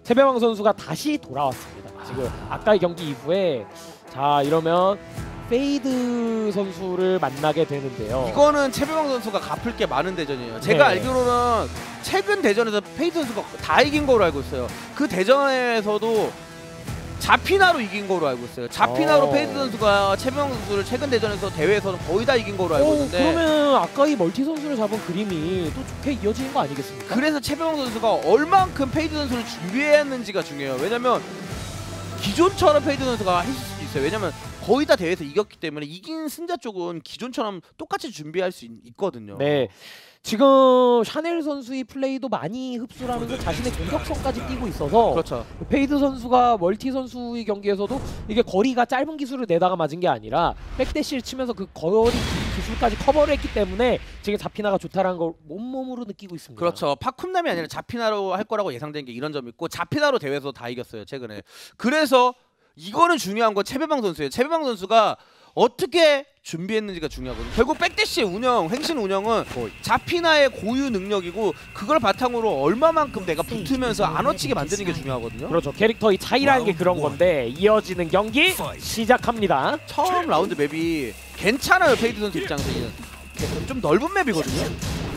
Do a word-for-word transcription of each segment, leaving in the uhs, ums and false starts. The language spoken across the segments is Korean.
최배왕 선수가 다시 돌아왔습니다. 지금 아까의 경기 이후에 자 이러면 페이드 선수를 만나게 되는데요. 이거는 최배왕 선수가 갚을 게 많은 대전이에요. 제가 네. 알기로는 최근 대전에서 페이드 선수가 다 이긴 거로 알고 있어요. 그 대전에서도 자피나로 이긴 거로 알고 있어요. 자피나로 어. 페이드 선수가 최배왕 선수를 최근 대전에서 대회에서는 거의 다 이긴 거로 알고 오, 있는데 그러면 아까 이 멀티 선수를 잡은 그림이 또 좋게 이어지는 거 아니겠습니까? 그래서 최배왕 선수가 얼만큼 페이드 선수를 준비했는지가 중요해요. 왜냐면 기존처럼 페이드 선수가 했을 수도 있어요. 왜냐면 거의 다 대회에서 이겼기 때문에 이긴 승자 쪽은 기존처럼 똑같이 준비할 수 있, 있거든요. 네. 지금 샤넬 선수의 플레이도 많이 흡수를 하면서 자신의 공격성까지 띄고 있어서 그렇죠. 페이드 선수가 멀티 선수의 경기에서도 이게 거리가 짧은 기술을 내다가 맞은 게 아니라 백대시를 치면서 그 거리 기술까지 커버를 했기 때문에 지금 자피나가 좋다라는 걸 몸몸으로 느끼고 있습니다. 그렇죠. 파쿰남이 아니라 자피나로 할 거라고 예상된 게 이런 점이 있고 자피나로 대회에서 다 이겼어요. 최근에. 그래서 이거는 중요한 건 최배방 선수예요. 최배방 선수가 어떻게 준비했는지가 중요하거든요. 결국 백대시의 운영, 행신 운영은 자피나의 고유 능력이고 그걸 바탕으로 얼마만큼 내가 붙으면서 안 어치게 만드는 게 중요하거든요. 그렇죠. 캐릭터의 차이라는 게 그런 건데 이어지는 경기 시작합니다. 처음 라운드 맵이 괜찮아요. 페이드 선수 입장에서는 좀 넓은 맵이거든요.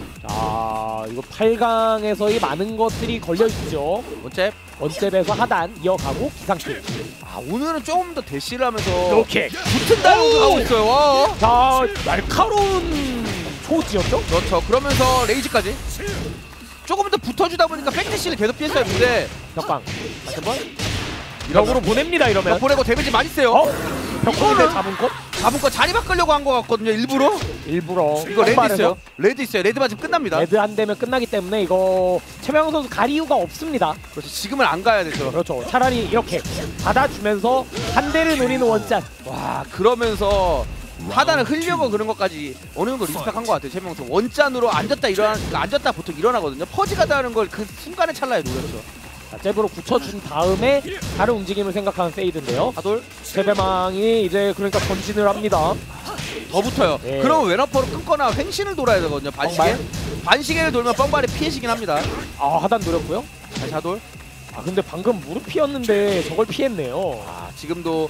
자 이거 팔 강에서의 많은 것들이 걸려있죠. 원잽 원잽에서 하단 이어가고 기상킬. 아 오늘은 조금 더 대시를 하면서 이렇게 붙은다고 하고 있어요. 와. 자 날카로운 초지였죠? 그렇죠. 그러면서 레이지까지 조금 더 붙어주다 보니까 백대시를 계속 피했어야 했는데 벽방 다시 한번 벽으로 보냅니다. 이러면 보내고 데미지 많이 세요. 어? 벽보는데 이거는 잡은 것? 잡은 거 자리 바꾸려고 한 거 같거든요. 일부러. 일부러 이거 레드 왼발에서 있어요. 레드 있어요. 레드 맞으면 끝납니다. 레드 한 대면 끝나기 때문에 이거 최명훈 선수 갈 이유가 없습니다. 그렇죠. 지금은 안 가야 되죠. 그렇죠. 차라리 이렇게 받아주면서 한 대를 노리는 원짠. 와 그러면서 하단을 흘려고 그런 것까지 어느 정도 리스펙한 것 같아요. 최명수 원짠으로 앉았다 일어나 그러니까 앉았다 보통 일어나거든요. 퍼지 가다는 걸 그 순간의 찰나에 노렸죠. 자, 잽으로 굳혀준 다음에 다른 움직임을 생각하는 페이드인데요. 하돌 최배망이 이제 그러니까 전진을 합니다. 더 붙어요. 네. 그러면 왼어퍼로 끊거나 횡신을 돌아야 되거든요. 반시계 뻥발? 반시계를 돌면 뻥발이 피해지긴 합니다. 아 하단 노렸고요. 다시 하돌. 아 근데 방금 무릎이었는데 저걸 피했네요. 아 지금도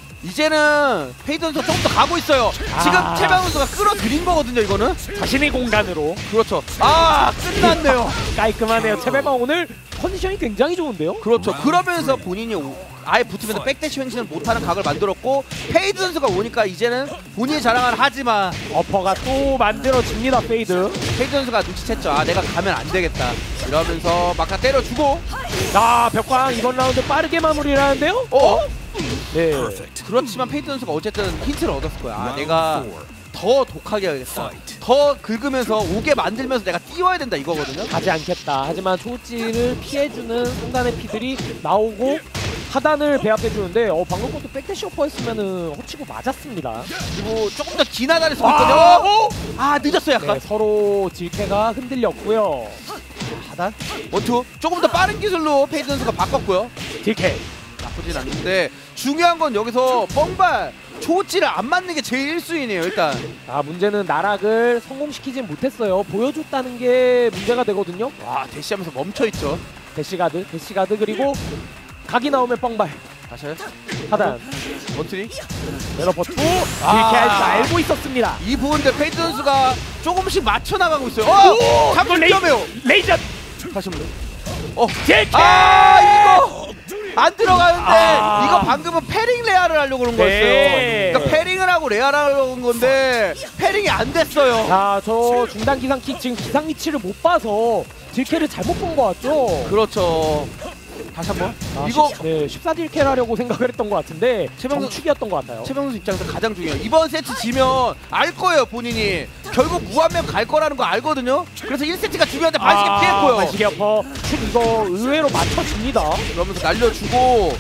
이제는 페이드 선수가 조금 더 가고 있어요. 지금 아. 최병훈 선수가 끌어들인 거거든요. 이거는 자신의 공간으로. 그렇죠. 아 끝났네요. 깔끔하네요. 최배망 오늘 컨디션이 굉장히 좋은데요. 그렇죠. 그러면서 본인이 오, 아예 붙으면서 백대시 횡신을 못하는 각을 만들었고 페이드 선수가 오니까 이제는 본인이 자랑하는 하지만 어퍼가 또 만들어집니다. 페이드. 페이드 선수가 눈치챘죠. 아 내가 가면 안 되겠다. 이러면서 막다 때려주고 자 벽광 이번 라운드 빠르게 마무리를 하는데요. 어? 네. 그렇지만 페이드 선수가 어쨌든 힌트를 얻었을 거야. 아 내가 더 독하게 해야겠다. 더 긁으면서 오게 만들면서 내가 띄워야 된다 이거거든요. 가지 않겠다. 하지만 초지를 피해주는 순간의 피들이 나오고 하단을 배합해주는데 어 방금 것도 백대시 오퍼 했으면은 허치고 맞았습니다. 그리고 조금 더 긴 하단을 쓰고 아, 있거든요. 어? 아 늦었어요 약간. 네, 서로 질케가 흔들렸고요. 하단 원투 조금 더 빠른 기술로 페이드 선수가 바꿨고요. 질케. 나쁘진 않는데 중요한 건 여기서 뻥발 초치를 안 맞는 게 제일 일 순위네요 일단. 아 문제는 나락을 성공시키진 못했어요. 보여줬다는 게 문제가 되거든요. 와 대시하면서 멈춰있죠. 대시가드, 대시가드 그리고 각이 나오면 뻥발. 다시 하단. 원투리 메러퍼투 아. 이렇게 할 줄 알고 있었습니다. 이 부분들 페이드 선수가 조금씩 맞춰나가고 있어요. 어! 잡을 레이- 위험해요. 레이저 다시 한번 어. 질케. 아 이거 안 들어가는데 아. 이거 방금은 패링 레아를 하려고 그런 거였어요. 네. 그러니까 패링을 하고 레아를 하려고 한 건데 패링이 안 됐어요. 자, 저 중단 기상킥 지금 기상 위치를 못 봐서 딜캐를 잘못 본 것 같죠? 그렇죠. 다시 한번 아, 이거 십, 네, 십사 딜캐를 하려고 생각을 했던 것 같은데 최병선- 정축이었던 것 같아요. 최병수 입장에서 가장 중요해요. 이번 세트 지면 알 거예요 본인이. 결국 무한맵 갈 거라는 거 알거든요. 그래서 일 세트가 중요한데 반시계 아, 피했고요. 반시계 어퍼 슛 이거 의외로 맞춰줍니다. 그러면서 날려주고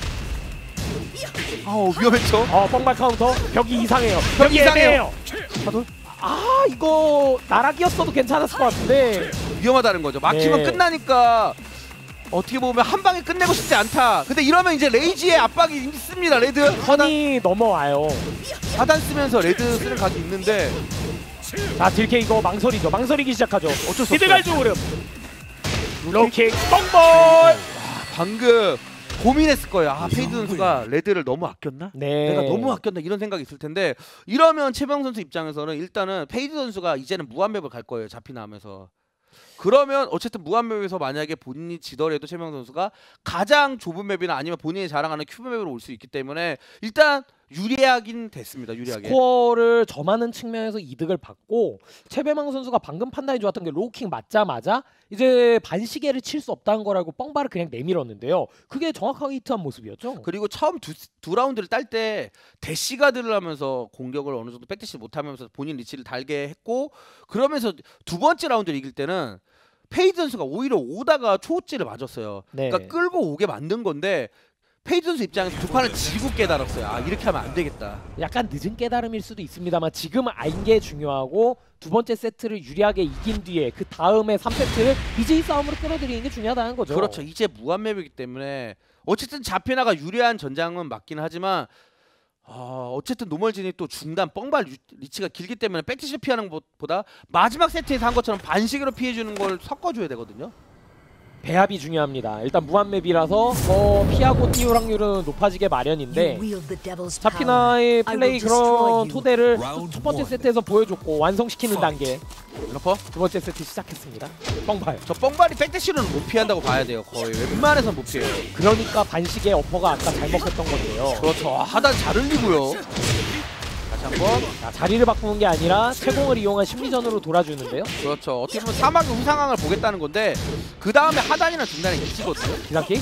아우 위험했죠. 어, 뻥발 카운터 벽이 이상해요. 벽이 이상해요. 하돌? 아, 이거 나락이었어도 괜찮았을 것 같은데 위험하다는 거죠. 막히면 네. 끝나니까 어떻게 보면 한 방에 끝내고 싶지 않다. 근데 이러면 이제 레이지의 압박이 있습니다. 레드 하단, 선이 넘어와요. 하단 쓰면서 레드 쓰는 각이 있는데 자, 딜캐 이거 망설이죠. 망설이기 시작하죠. 어쩔 수 히드갈 없어요. 조그름. 로킥 뻥볼. 방금 고민했을 거예요. 아 페이드 선수가 레드를 너무 아꼈나? 네. 내가 너무 아꼈나 이런 생각이 있을 텐데 이러면 최병 선수 입장에서는 일단은 페이드 선수가 이제는 무한맵을 갈 거예요. 잡히나 하면서. 그러면 어쨌든 무한맵에서 만약에 본인이 지더라도 최병 선수가 가장 좁은 맵이나 아니면 본인이 자랑하는 큐브 맵으로 올 수 있기 때문에 일단 유리하긴 됐습니다. 유리하게. 스코어를 점하는 측면에서 이득을 받고 최배망 선수가 방금 판단이 좋았던 게 로우킥 맞자마자 이제 반시계를 칠 수 없다는 거라고 뻥바를 그냥 내밀었는데요. 그게 정확하게 히트한 모습이었죠. 그리고 처음 두, 두 라운드를 딸 때 대시가드를 하면서 공격을 어느 정도 백대시 못하면서 본인 리치를 달게 했고 그러면서 두 번째 라운드를 이길 때는 페이드 선수가 오히려 오다가 초호찌를 맞았어요. 네. 그러니까 끌고 오게 만든 건데 페이드 선수 입장에서 두 판을 지고 깨달았어요. 아 이렇게 하면 안 되겠다. 약간 늦은 깨달음일 수도 있습니다만 지금 안 게 중요하고 두 번째 세트를 유리하게 이긴 뒤에 그 다음에 삼 세트를 비제이 싸움으로 끌어들이는 게 중요하다는 거죠. 그렇죠. 이제 무한맵이기 때문에 어쨌든 자피나가 유리한 전장은 맞긴 하지만 아, 어쨌든 노멀진이 또 중단 뻥발 리- 리치가 길기 때문에 백티시 피하는 것보다 마지막 세트에서 한 것처럼 반시계로 피해주는 걸 섞어줘야 되거든요. 배합이 중요합니다. 일단 무한맵이라서 더 피하고 띄울 확률은 높아지게 마련인데 자피나의 플레이 그런 토대를 첫 번째 세트에서 보여줬고 완성시키는 단계 러퍼 두 번째 세트 시작했습니다. 뻥발. 저 뻥발이 백대시로는 못 피한다고 봐야 돼요. 거의 웬만해서는 못 피해요. 그러니까 반식의 어퍼가 아까 잘 먹혔던 건데요. 그렇죠. 아, 하단 잘 흘리고요. 다시 한번. 자, 자리를 바꾸는 게 아니라 채공을 이용한 심리전으로 돌아주는데요. 그렇죠. 어떻게 보면 사막의 후상황을 보겠다는 건데 그 다음에 하단이나 중단에 이치거든요. 기상킥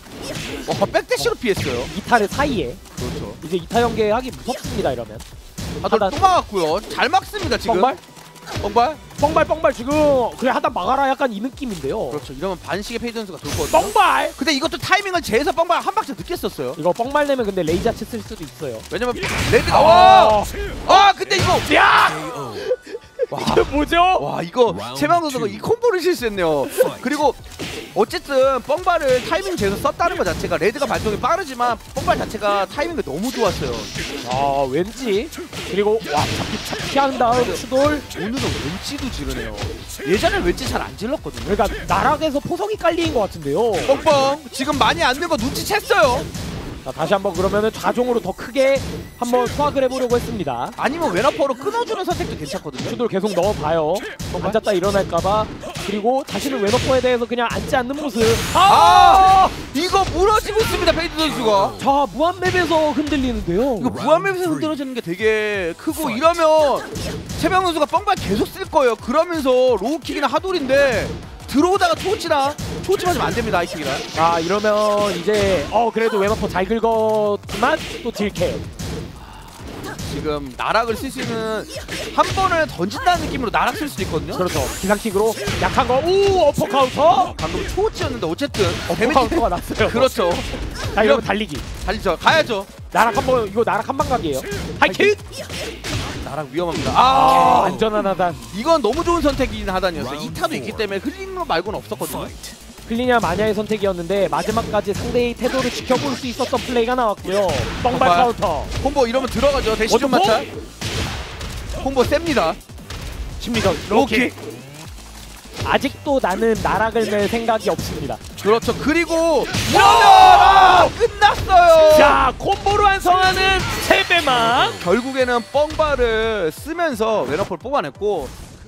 어, 백대시로 피했어요. 이타를 사이에 그렇죠. 이제 이타 연계하기 무섭습니다. 이러면 하단 하단. 또 막았고요. 잘 막습니다 지금. 뻥발? 뻥발? 뻥발 뻥발 지금 그래 하다 막아라 약간 이 느낌인데요. 그렇죠. 이러면 반식의 페이드 선수가 돌거든요. 뻥발! 근데 이것도 타이밍을 재서 뻥발 한 박자 늦게 썼어요. 이거 뻥발 내면 근데 레이자치 쓸 수도 있어요. 왜냐면 레드가 와! 아 근데 이거 야! 와, 이게 뭐죠? 와 이거 최명 선수가 이 콤보를 실수했네요. 그리고 어쨌든 뻥발을 타이밍 재서 썼다는 것 자체가 레드가 발동이 빠르지만 뻥발 자체가 타이밍이 너무 좋았어요. 아 왠지 그리고 와 잡기 잡기 한 다음 추돌 오늘은 왼치도 지르네요. 예전에 왼치 잘 안 질렀거든요. 그러니까 나락에서 포석이 깔린 것 같은데요. 뻥뻥 지금 많이 안 된 거 눈치챘어요. 자 다시 한번 그러면은 좌종으로 더 크게 한번 수확을 해보려고 했습니다. 아니면 왼어퍼로 끊어주는 선택도 괜찮거든요. 추돌 계속 넣어봐요. 앉았다 일어날까봐. 그리고 자신은 왼어퍼에 대해서 그냥 앉지 않는 모습. 아, 이거 무너지고 있습니다 페이드 선수가. 자 무한맵에서 흔들리는데요. 이거 무한맵에서 흔들어지는 게 되게 크고 이러면 최병 선수가 뻥발 계속 쓸 거예요. 그러면서 로우킥이나 하돌인데 들어오다가 초치나 초치 맞으면 안 됩니다. 아이킥이라. 아 이러면 이제 어 그래도 왼어퍼 잘 긁었지만 또 딜캐. 지금 나락을 쓸 수 있는 한 번을 던진다는 느낌으로 나락 쓸 수도 있거든요. 그렇죠. 기상킥으로 약한 거. 오 어퍼 카운터. 방금 초치였는데 어쨌든 어퍼 카운터가 났어요. 그렇죠. 자 이러면 달리기. 달리죠. 가야죠. 나락 한번 이거 나락 한 방각이에요. 하이킥. 나락 위험합니다. 아 아, 안전한 하단. 이건 너무 좋은 선택이긴 하단이었어요. 이 타도 있기 때문에 흘리는 거 말고는 없었거든요. 클리냐 마냐의 선택이었는데 마지막까지 상대의 태도를 지켜볼 수 있었던 플레이가 나왔고요. 뻥발 뻥발. 카운터. 콤보 이러면 들어가죠. 대시 좀 어떡- 맞춰. 콤보 셉니다. 심리전 로킥. 로킥. 아직도 나는 나락을 낼 생각이 없습니다. 그렇죠. 그리고 이러면 아, 끝났어요. 자 콤보로 완성하는 세배망. 결국에는 뻥발을 쓰면서 왼어퍼를 뽑아냈고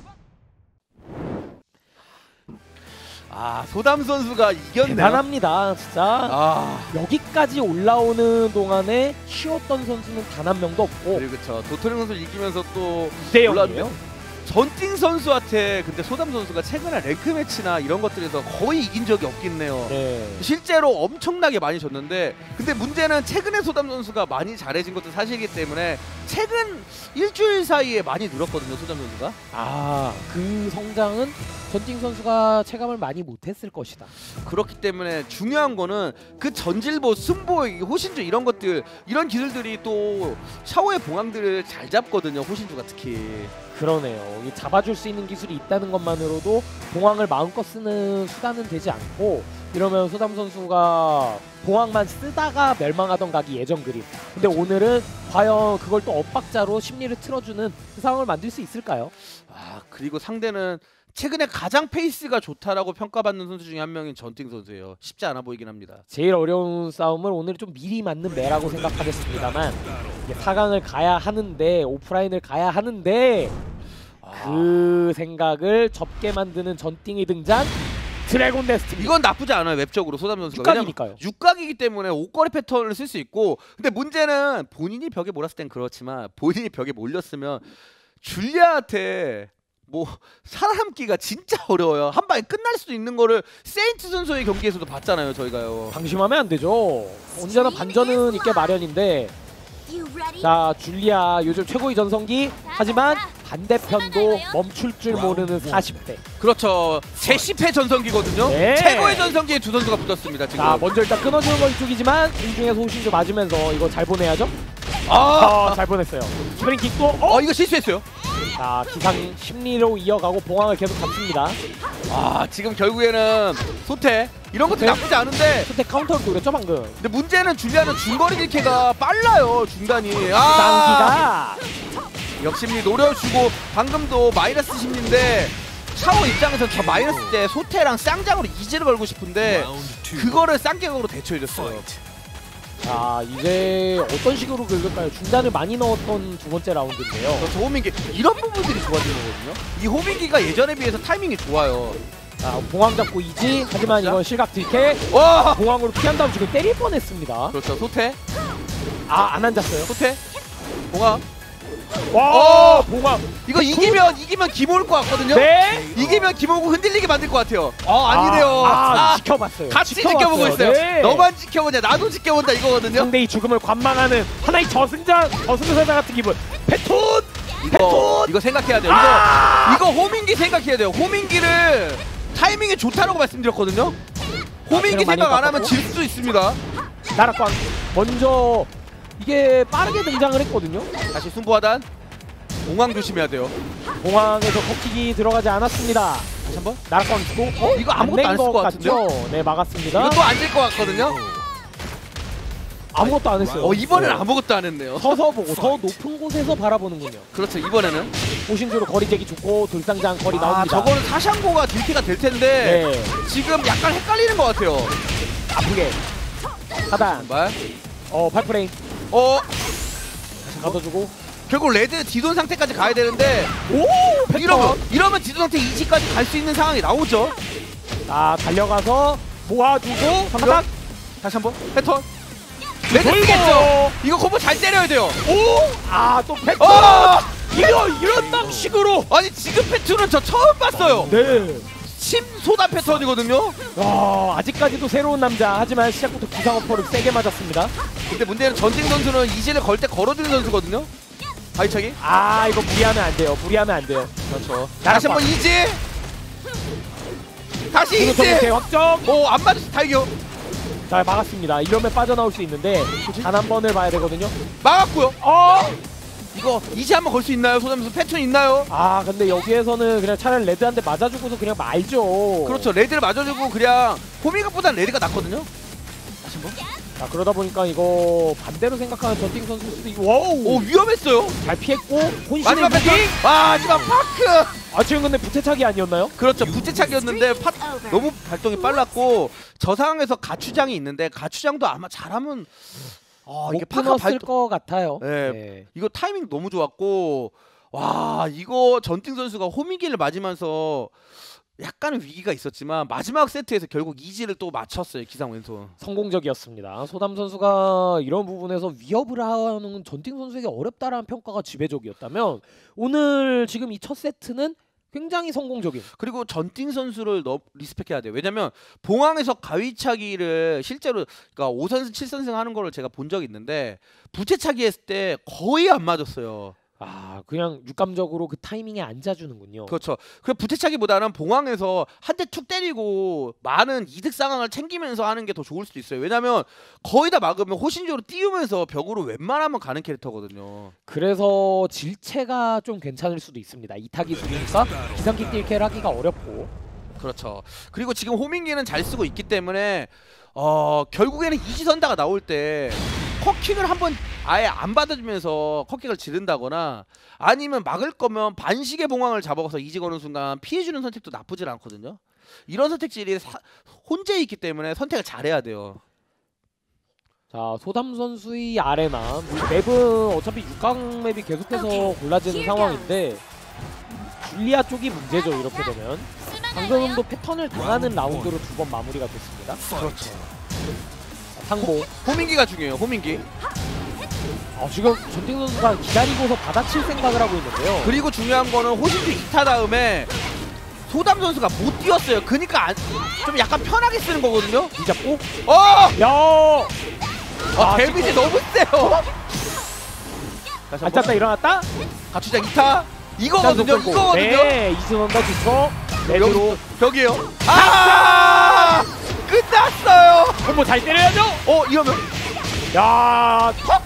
아 소담 선수가 이겼네요. 대단합니다 진짜. 아 여기까지 올라오는 동안에 쉬었던 선수는 단 한 명도 없고 그리고 그쵸 도토리 선수 이기면서 또 대 올라왔는데 영이에요. 전띵 선수한테 근데 소담 선수가 최근에 랭크 매치나 이런 것들에서 거의 이긴 적이 없긴 해요. 네. 실제로 엄청나게 많이 졌는데 근데 문제는 최근에 소담 선수가 많이 잘해진 것도 사실이기 때문에 최근 일주일 사이에 많이 늘었거든요. 소담 선수가. 아그 성장은 전팅 선수가 체감을 많이 못했을 것이다. 그렇기 때문에 중요한 거는 그 전질보, 승보, 이 호신주 이런 것들 이런 기술들이 또 샤오의 봉황들을 잘 잡거든요. 호신주가 특히. 그러네요. 이 잡아줄 수 있는 기술이 있다는 것만으로도 봉황을 마음껏 쓰는 수단은 되지 않고 이러면 소담 선수가 봉황만 쓰다가 멸망하던 각이 예전 그림. 근데 오늘은 과연 그걸 또 엇박자로 심리를 틀어주는 그 상황을 만들 수 있을까요? 아 그리고 상대는 최근에 가장 페이스가 좋다라고 평가받는 선수 중에 한 명인 전팅 선수예요. 쉽지 않아 보이긴 합니다. 제일 어려운 싸움을 오늘 좀 미리 맞는 매라고 생각하겠습니다만 이게 사 강을 가야 하는데 오프라인을 가야 하는데 그 생각을 접게 만드는 전팅이 등장. 드래곤 데스티니. 이건 나쁘지 않아요. 웹적으로 소담 선수가. 육각이니까요. 육각이기 때문에 옷걸이 패턴을 쓸 수 있고, 근데 문제는 본인이 벽에 몰았을 땐 그렇지만 본인이 벽에 몰렸으면 줄리아한테 뭐 살아남기가 진짜 어려워요. 한 방에 끝날 수도 있는 거를 세인트 선수의 경기에서도 봤잖아요. 저희가요. 방심하면 안 되죠. 언제나 반전은 있게 마련인데. 자, 줄리아 요즘 최고의 전성기. 하지만 반대편도 멈출 줄 모르는 사십 대. 그렇죠. 제십 회 전성기거든요. 네. 최고의 전성기에 두 선수가 붙었습니다. 지금. 자, 먼저 일단 끊어주는 건 이쪽이지만 공중에서 호신주 맞으면서 이거 잘 보내야죠. 아, 아, 잘 보냈어요. 스프링 킥도 어? 어 이거 실수했어요. 자, 기상 심리로 이어가고 봉황을 계속 잡습니다. 아, 지금 결국에는 소태 이런 것도 네. 나쁘지 않은데, 수택 카운터를 노렸죠 방금. 근데 문제는 줄리아는 중거리 딜캐가 빨라요. 중단이. 기상기가 아, 역심리 노려주고 방금도 마이너스 심리인데 샤오 입장에서 저 마이너스 때 소태랑 쌍장으로 이지를 걸고 싶은데 그거를 쌍격으로 대처해줬어요. 자, 이제 어떤 식으로 긁을까요? 중단을 많이 넣었던 두 번째 라운드인데요. 그래서 호민기 이런 부분들이 좋아지는 거거든요. 이 호민기가 예전에 비해서 타이밍이 좋아요. 자, 봉황 잡고 이지. 하지만 이건 실각 딜캐. 와, 봉황으로 피한 다음 지금 때릴 뻔했습니다. 그렇죠. 소태, 아, 안 앉았어요. 소태, 봉화. 와, 어! 봉황. 이거 이기면 이기면 기모일 것 같거든요. 네. 이기면 기모고 흔들리게 만들 것 같아요. 어, 아니네요. 아, 아, 지켜봤어요. 같이 지켜봤어요. 지켜보고 있어요. 네. 너만 지켜보냐, 나도 지켜본다 이거거든요. 상대의 죽음을 관망하는 하나의 저승자, 저승사자 같은 기분. 패톤. 이거 이거 생각해야 돼요. 아! 이거 이거 호민기 생각해야 돼요. 호민기를 타이밍이 좋다라고 말씀드렸거든요. 호민기 아, 많이 생각 안 하면 깎았고. 질 수 있습니다. 나락광 먼저 이게 빠르게 등장을 했거든요. 다시 순부하단. 공항 조심해야 돼요. 공항에서 컵킥이 들어가지 않았습니다. 다시 한번. 나락광 주고 어? 이거 아무것도 안 했을 것 같은데요? 같죠? 네, 막았습니다. 이것도 안 질 것 같거든요. 아무것도 안 했어요. 어, 이번엔 네. 아무것도 안 했네요. 서서 보고 더 높은 곳에서 바라보는군요. 그렇죠. 이번에는 호신주로 거리 제기 좋고 돌상장 거리 아, 나옵니다. 저거는 사샹고가 딜키가 될 텐데 네, 지금 약간 헷갈리는 것 같아요. 아프게 하단. 정말. 어, 팔프레임 어, 가둬주고. 결국 레드 디돈 상태까지 가야 되는데 오, 이러면 이러면 디돈 상태 이지까지 갈 수 있는 상황이 나오죠. 자, 달려가서 모아주고 하단. 다시 한번 패턴. 레드 돌고. 뛰겠죠. 이거 콤보 잘 때려야 돼요. 오, 아, 또 패턴. 어! 이런 이런 방식으로. 아니 지금 패턴은 저 처음 봤어요. 네. 침소다 패턴이거든요. 와, 아직까지도 새로운 남자. 하지만 시작부터 기상 어퍼를 세게 맞았습니다. 근데 문제는 전진 선수는 이지를 걸 때 걸어주는 선수거든요. 바위차기. 아, 이거 무리하면 안 돼요. 무리하면 안 돼요. 그렇죠. 다시 한번 이지. 다시 오른쪽 이지. 확정. 오안 맞았어. 다이겨. 자, 막았습니다. 이러면 빠져나올 수 있는데 단 한 번을 봐야 되거든요. 막았고요. 어! 이거 이지 한번 걸 수 있나요? 소담수 패턴 있나요? 아, 근데 여기에서는 그냥 차라리 레드 한 대 맞아주고서 그냥 말죠. 그렇죠. 레드를 맞아주고 그냥 호밍각보다는 레드가 낫거든요. 다시 한번. 자, 그러다 보니까 이거 반대로 생각하는 전팅 선수일 수도 있고. 와우! 오 위험했어요. 잘 피했고 혼신의 마지막 무기. 패턴. 아 마지막 파크. 아, 지금 근데 부채차기 아니었나요? 그렇죠. 부채착이었는데 파, 너무 발동이 빨랐고 저 상황에서 가추장이 있는데 가추장도 아마 잘하면 아 못 이게 파카 끊었을 발 것 같아요. 네. 네. 이거 타이밍 너무 좋았고 와 이거 전팅 선수가 호미기를 맞으면서 약간은 위기가 있었지만 마지막 세트에서 결국 이지를 또 맞췄어요. 기상 왼손. 성공적이었습니다. 소담 선수가 이런 부분에서 위협을 하는 전팅 선수에게 어렵다라는 평가가 지배적이었다면 오늘 지금 이 첫 세트는 굉장히 성공적인. 그리고 전팅 선수를 너 리스펙해야 돼요. 왜냐면 봉황에서 가위차기를 실제로 그러니까 오 선승 칠 선승 하는 거를 제가 본 적이 있는데 부채차기 했을 때 거의 안 맞았어요. 아, 그냥 육감적으로 그 타이밍에 앉아주는군요. 그렇죠. 그 부채차기보다는 봉황에서 한 대 툭 때리고 많은 이득 상황을 챙기면서 하는 게 더 좋을 수도 있어요. 왜냐면 거의 다 막으면 호신적으로 띄우면서 벽으로 웬만하면 가는 캐릭터거든요. 그래서 질체가 좀 괜찮을 수도 있습니다. 이타기 둘이니까 기상킥 딜캐를 하기가 어렵고. 그렇죠. 그리고 지금 호밍기는 잘 쓰고 있기 때문에 어 결국에는 이지선다가 나올 때 커킹을 한번 아예 안 받아주면서 커킹을 지른다거나 아니면 막을 거면 반식의 봉황을 잡아서 이지 거는 순간 피해주는 선택도 나쁘질 않거든요. 이런 선택질이 사, 혼재 있기 때문에 선택을 잘해야 돼요. 자, 소담 선수의 아레나 맵은 어차피 육 강 맵이 계속해서 골라지는 상황인데 줄리아 쪽이 문제죠. 이렇게 되면 방금도 패턴을 당하는 라운드로 두 번 마무리가 됐습니다. 그렇죠. 상보 호민기가 중요해요. 호민기. 아, 지금 전팅 선수가 기다리고서 받아칠 생각을 하고 있는데요. 그리고 중요한 거는 호신주 이 타 다음에 소담 선수가 못 뛰었어요. 그러니까 안, 좀 약간 편하게 쓰는 거거든요. 이 잡고 어! 야! 아, 아, 데미지 너무 세요. 안 짰다 일어났다. 가추장 이 타 이거거든요. 짠, 이거거든요. 네, 이승원과 주초 레드로 벽이에요. 아! 끝났어요. 콤보 잘 때려야죠. 어, 이러면 야, 턱!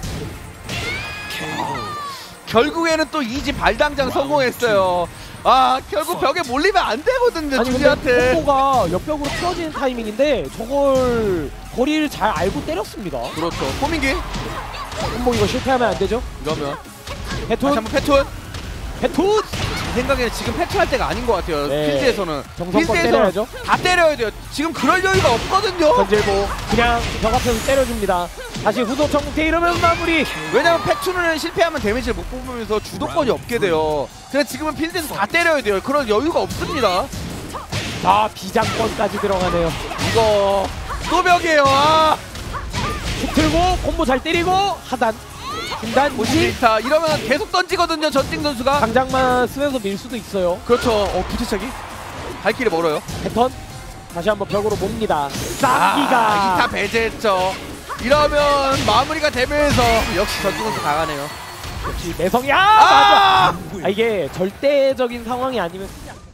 결국에는 또 이지 발당장 성공했어요. 아, 결국 벽에 몰리면 안 되거든요. 아니 근데 줄리한테. 콤보가 옆벽으로 틀어지는 타이밍인데 저걸 거리를 잘 알고 때렸습니다. 그렇죠. 호민기. 콤보 이거 실패하면 안 되죠. 이러면 패툰, 다시 한번 패툰. 패툰. 제 생각에는 지금 패툰할 때가 아닌 것 같아요. 네. 필드에서는. 정성껏 필드에서는 때려야죠. 다 때려야 돼요. 지금 그럴 여유가 없거든요. 던질고 그냥 벽 앞에서 때려줍니다. 다시 후속 청국대 이러면 마무리. 왜냐면 패툰을 실패하면 데미지를 못 뽑으면서 주도권이 없게 돼요. 그래서 지금은 필드에서 다 때려야 돼요. 그런 여유가 없습니다. 자, 비장권까지 들어가네요. 이거 또 벽이에요. 아! 툭 틀고 콤보 잘 때리고 하단 중단 무시. 오십일 타 이러면 계속 던지거든요. 전팅 선수가. 당장만 쓰면서 밀 수도 있어요. 그렇죠. 어, 부채차기. 갈 길이 멀어요. 패턴 다시 한번 벽으로 몹니다. 아, 쌍기가 이 타 배제했죠. 이러면 마무리가 되면서 역시 전팅 선수 강하네요. 역시 매성이 아, 아! 맞아. 아, 이게 절대적인 상황이 아니면 쓰지 않-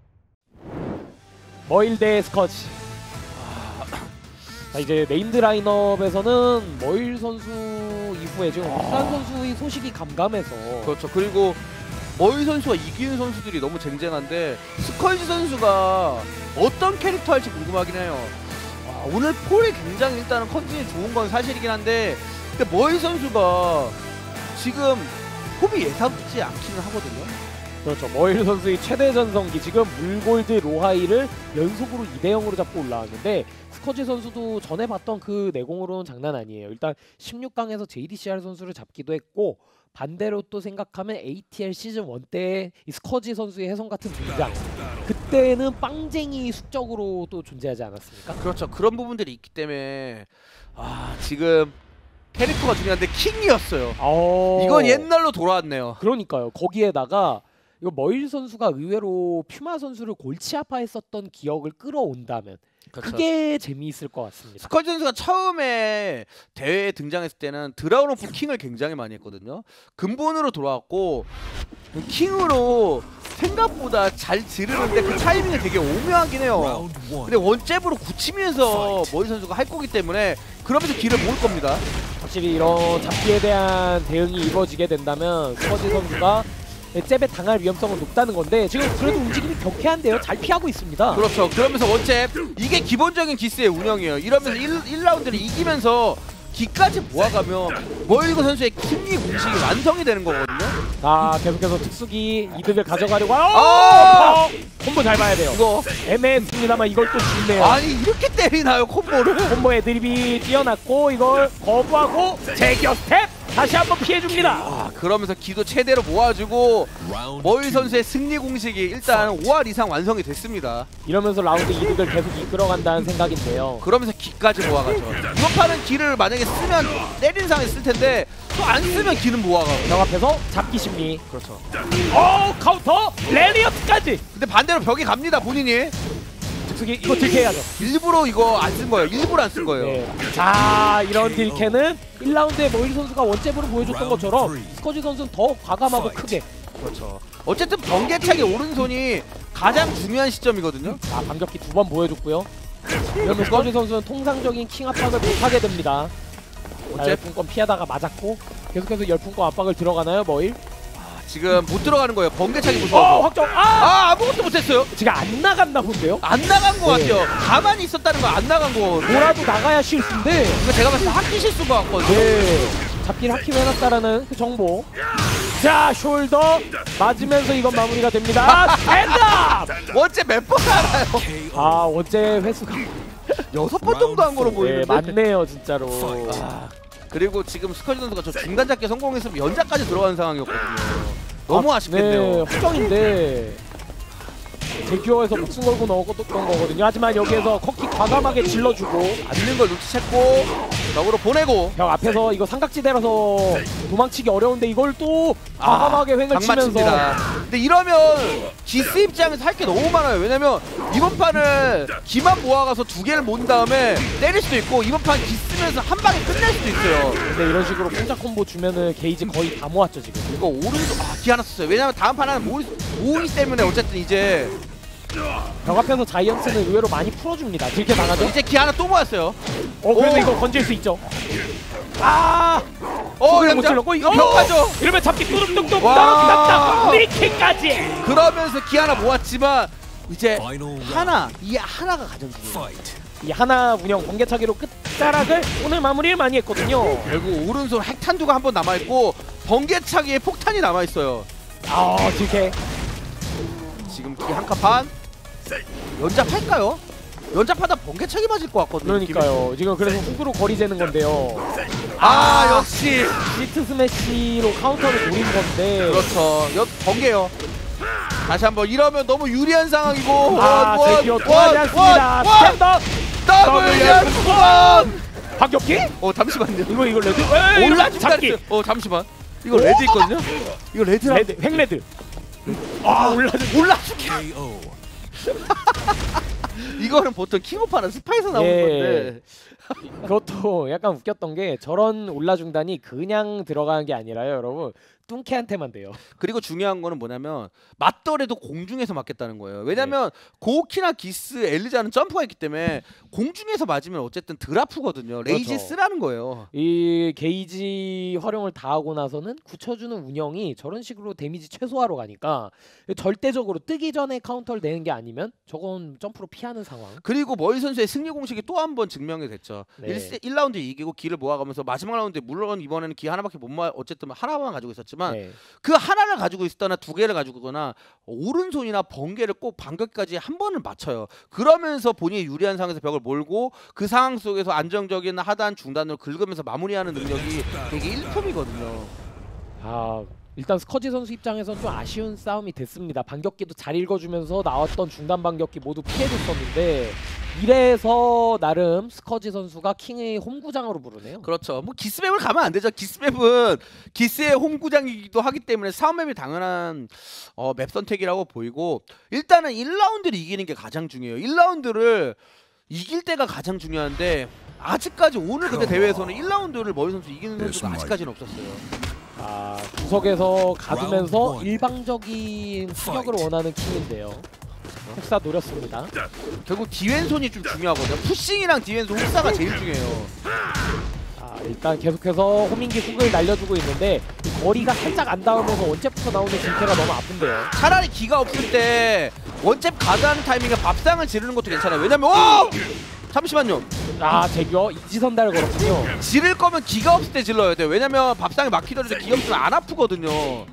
머일 대 스커치. 자, 이제 네임드 라인업에서는 머일 선수 이후에 지금 옥산 선수의 소식이 감감해서 그렇죠. 그리고 머일 선수와 이기는 선수들이 너무 쟁쟁한데 스컬지 선수가 어떤 캐릭터 할지 궁금하긴 해요. 아, 오늘 폴이 굉장히 일단은 컨디션이 좋은 건 사실이긴 한데 근데 머일 선수가 지금 폼이 예사롭지 않기는 하거든요. 그렇죠. 머일 선수의 최대 전성기 지금 물골드 로하이를 연속으로 이 대 영으로 잡고 올라왔는데 스커지 선수도 전에 봤던 그 내공으로는 장난 아니에요. 일단 십육 강에서 제이디씨알 선수를 잡기도 했고 반대로 또 생각하면 에이티엘 시즌 일 때 이 스커지 선수의 해성 같은 등장 그때는 빵쟁이 숙적으로 또 존재하지 않았습니까? 그렇죠. 그런 부분들이 있기 때문에 아 지금 캐릭터가 중요한데 킹이었어요. 어... 이건 옛날로 돌아왔네요. 그러니까요. 거기에다가 이거 머일 선수가 의외로 퓨마 선수를 골치 아파했었던 기억을 끌어온다면 그렇죠. 그게 재미있을 것 같습니다. 스컬지 선수가 처음에 대회에 등장했을 때는 드라운 오프 킹을 굉장히 많이 했거든요. 근본으로 돌아왔고 킹으로 생각보다 잘 지르는데 그 타이밍이 되게 오묘하긴 해요. 근데 원잽으로 굳히면서 머리 선수가 할 거기 때문에 그러면서 길을 모을 겁니다. 확실히 이런 잡기에 대한 대응이 이루어지게 된다면 스커지 선수가 잽에 당할 위험성은 높다는 건데 지금 그래도 움직임이 경쾌한데요. 잘 피하고 있습니다. 그렇죠. 그러면서 원잽 이게 기본적인 기스의 운영이에요. 이러면서 일 라운드를 이기면서 기까지 모아가면 머일거 선수의 승리 공식이 완성이 되는 거거든요. 자, 계속해서 특수기 이득을 가져가려고 아! 어! 콤보 잘 봐야 돼요. 이거 애매했습니다만 이걸 또 죽네요. 아니 이렇게 때리나요 콤보를? 콤보 애드립이 뛰어났고 이걸 거부하고 제기어 스텝 다시 한번 피해줍니다. 아, 그러면서 기도 최대로 모아주고 머일 선수의 승리 공식이 일단 오 알 이상 완성이 됐습니다. 이러면서 라운드 이득을 계속 이끌어간다는 생각인데요. 그러면서 기까지 모아가죠. 이번 판은 기를 만약에 쓰면 때리는 상황에 쓸 텐데 또 안 쓰면 기는 모아가고. 벽 앞에서 잡기 심리. 그렇죠. 오, 카운터 레리어트까지. 근데 반대로 벽에 갑니다 본인이. 즉석이 이거 딜캐해야죠. 일부러 이거 안 쓴 거예요. 일부러 안 쓴 거예요. 네. 자, 이런 딜캐는 일 라운드에 머일 선수가 원잽으로 보여줬던 것처럼 스커지 선수는 더 과감하고 크게. 그렇죠. 어쨌든 번개차기 오른손이 가장 중요한 시점이거든요. 자, 반격기 두 번 보여줬고요. 이러면 스커지 선수는 통상적인 킹 압박을 못하게 됩니다. 자, 열풍권 피하다가 맞았고 계속해서 열풍권 압박을 들어가나요 머일? 아, 지금 못 들어가는 거예요. 번개차기 어 무서워서. 확정. 아 아 아무것도 못했어요. 지금 안 나갔나 본데요. 안 나간 거 네. 같아요. 가만히 있었다는 거 안 나간 거. 뭐라도 나가야 실수인데. 이거 제가 봤을 때 학기 실수 것 같거든요. 네. 잡기를 하키로 해놨다라는 그 정보. 자 숄더 맞으면서 이건 마무리가 됩니다. 스탠드업. 원체 몇 번 알아요? 아 어제 회수가 여섯 번 정도 한 거로 네, 보이는데. 맞네요 진짜로. 아, 그리고 지금 스커지 선수가 저 중간 잡기 성공했으면 연장까지 들어가는 상황이었거든요. 너무 아, 아쉽겠네요. 네, 확정인데 제규어에서 목숨 걸고 넣었던 거거든요. 하지만 여기에서 커키 과감하게 질러주고 맞는 걸 눈치챘고 벽으로 보내고. 벽 앞에서 이거 삼각지대라서 도망치기 어려운데 이걸 또 과감하게 횡을 치면서. 장마칩니다. 근데 이러면 기스 입장에서 할 게 너무 많아요. 왜냐면 이번 판을 기만 모아가서 두 개를 모은 다음에 때릴 수도 있고 이번 판 기스면서 한 방에 끝낼 수도 있어요. 근데 이런 식으로 공작 콤보 주면은 게이지 거의 다 모았죠 지금. 이거 오른쪽 아 기 하나 썼어요. 왜냐면 다음 판은 모이, 모이 때문에 어쨌든 이제 벽 앞에서 자이언트는 의외로 많이 풀어줍니다. 들게 나가죠? 이제 기 하나 또 모았어요. 어 그래도 오. 이거 건질 수 있죠. 아! 어 못 양자 찔렀고 이거 벽하죠. 이러면 잡기 뚜룩뚝뚝 와. 떨어진다. 미키까지. 그러면서 기 하나 모았지만 이제 하나 이 하나가 가장 중요해요. 이 하나 운영 번개차기로 끝자락을 오늘 마무리를 많이 했거든요. 결국 오른손 핵탄두가 한 번 남아있고 번개차기에 폭탄이 남아있어요. 아 지게 지금 기 한 칸 반 연잡할까요? 연잡하다 번개차기 맞을 것 같거든요. 그러니까요. 지금 그래서 훅으로 거리 재는 건데요. 아, 아 역시 시트 스매시로 카운터를 노린 건데. 그렇죠. 연 번개요. 다시 한번 이러면 너무 유리한 상황이고. 아 원, 제기어 원, 통하지 원, 않습니다. 원, 원. 스탠드업. 더블 연구원. 반격기? 어 잠시만요. 이거 이거 레드. 에이, 이거 올라준다 잡기. 했어요. 어 잠시만. 이거 레드 있거든요. 이거 레드라. 레드 횡레드. 아 올라주. 올라줄게. 이거는 보통 킹오파나 스파에서 나오는 예. 건데. 그것도 약간 웃겼던 게 저런 올라중단이 그냥 들어가는 게 아니라요, 여러분. 뚱케한테만 돼요. 그리고 중요한 거는 뭐냐면 맞더라도 공중에서 맞겠다는 거예요. 왜냐면 네. 고키나 기스, 엘리자는 점프가 있기 때문에 공중에서 맞으면 어쨌든 덜 아프거든요. 레이지 그렇죠. 쓰라는 거예요. 이 게이지 활용을 다 하고 나서는 굳혀주는 운영이 저런 식으로 데미지 최소화로 가니까 절대적으로 뜨기 전에 카운터를 내는 게 아니면 저건 점프로 피하는 상황. 그리고 머리 선수의 승리 공식이 또 한 번 증명이 됐죠. 네. 일 라운드 이기고 기를 모아가면서 마지막 라운드에 물론 이번에는 기 하나밖에 못 모아 어쨌든 하나만 가지고 있었지만 네. 그 하나를 가지고 있거나 두 개를 가지고 있거나 오른손이나 번개를 꼭 반격까지 한 번을 맞춰요. 그러면서 본인이 유리한 상황에서 벽을 몰고 그 상황 속에서 안정적인 하단 중단으로 긁으면서 마무리하는 능력이 되게 일품이거든요. 아 일단 스커지 선수 입장에선 좀 아쉬운 싸움이 됐습니다. 반격기도 잘 읽어주면서 나왔던 중단 반격기 모두 피해줬었는데 이래서 나름 스커지 선수가 킹의 홈구장으로 부르네요. 그렇죠. 뭐 기스맵을 가면 안 되죠. 기스맵은 기스의 홈구장이기도 하기 때문에 사업맵이 당연한 어, 맵 선택이라고 보이고 일단은 일 라운드를 이기는 게 가장 중요해요. 일 라운드를 이길 때가 가장 중요한데 아직까지 오늘 근데 대회에서는 일 라운드를 머리 선수 이기는 선수가 아직까지는 없었어요. 아 구석에서 가두면서 일방적인 수격을 원하는 킹인데요. 흡사 노렸습니다. 결국 디왼손이 좀 중요하거든요. 푸싱이랑 디왼손 흡사가 제일 중요해요. 아 일단 계속해서 호민기 훅을 날려주고 있는데 이 거리가 살짝 안 닿으면서 원잽부터 나오는 진태가 너무 아픈데요. 차라리 기가 없을 때 원잽 가드하는 타이밍에 밥상을 지르는 것도 괜찮아요. 왜냐면 오! 잠시만요. 아 제규어 이지선달 걸었군요. 지를 거면 기가 없을 때 질러야 돼요. 왜냐면 밥상에 막히더라도 기가 없으면 안 아프거든요.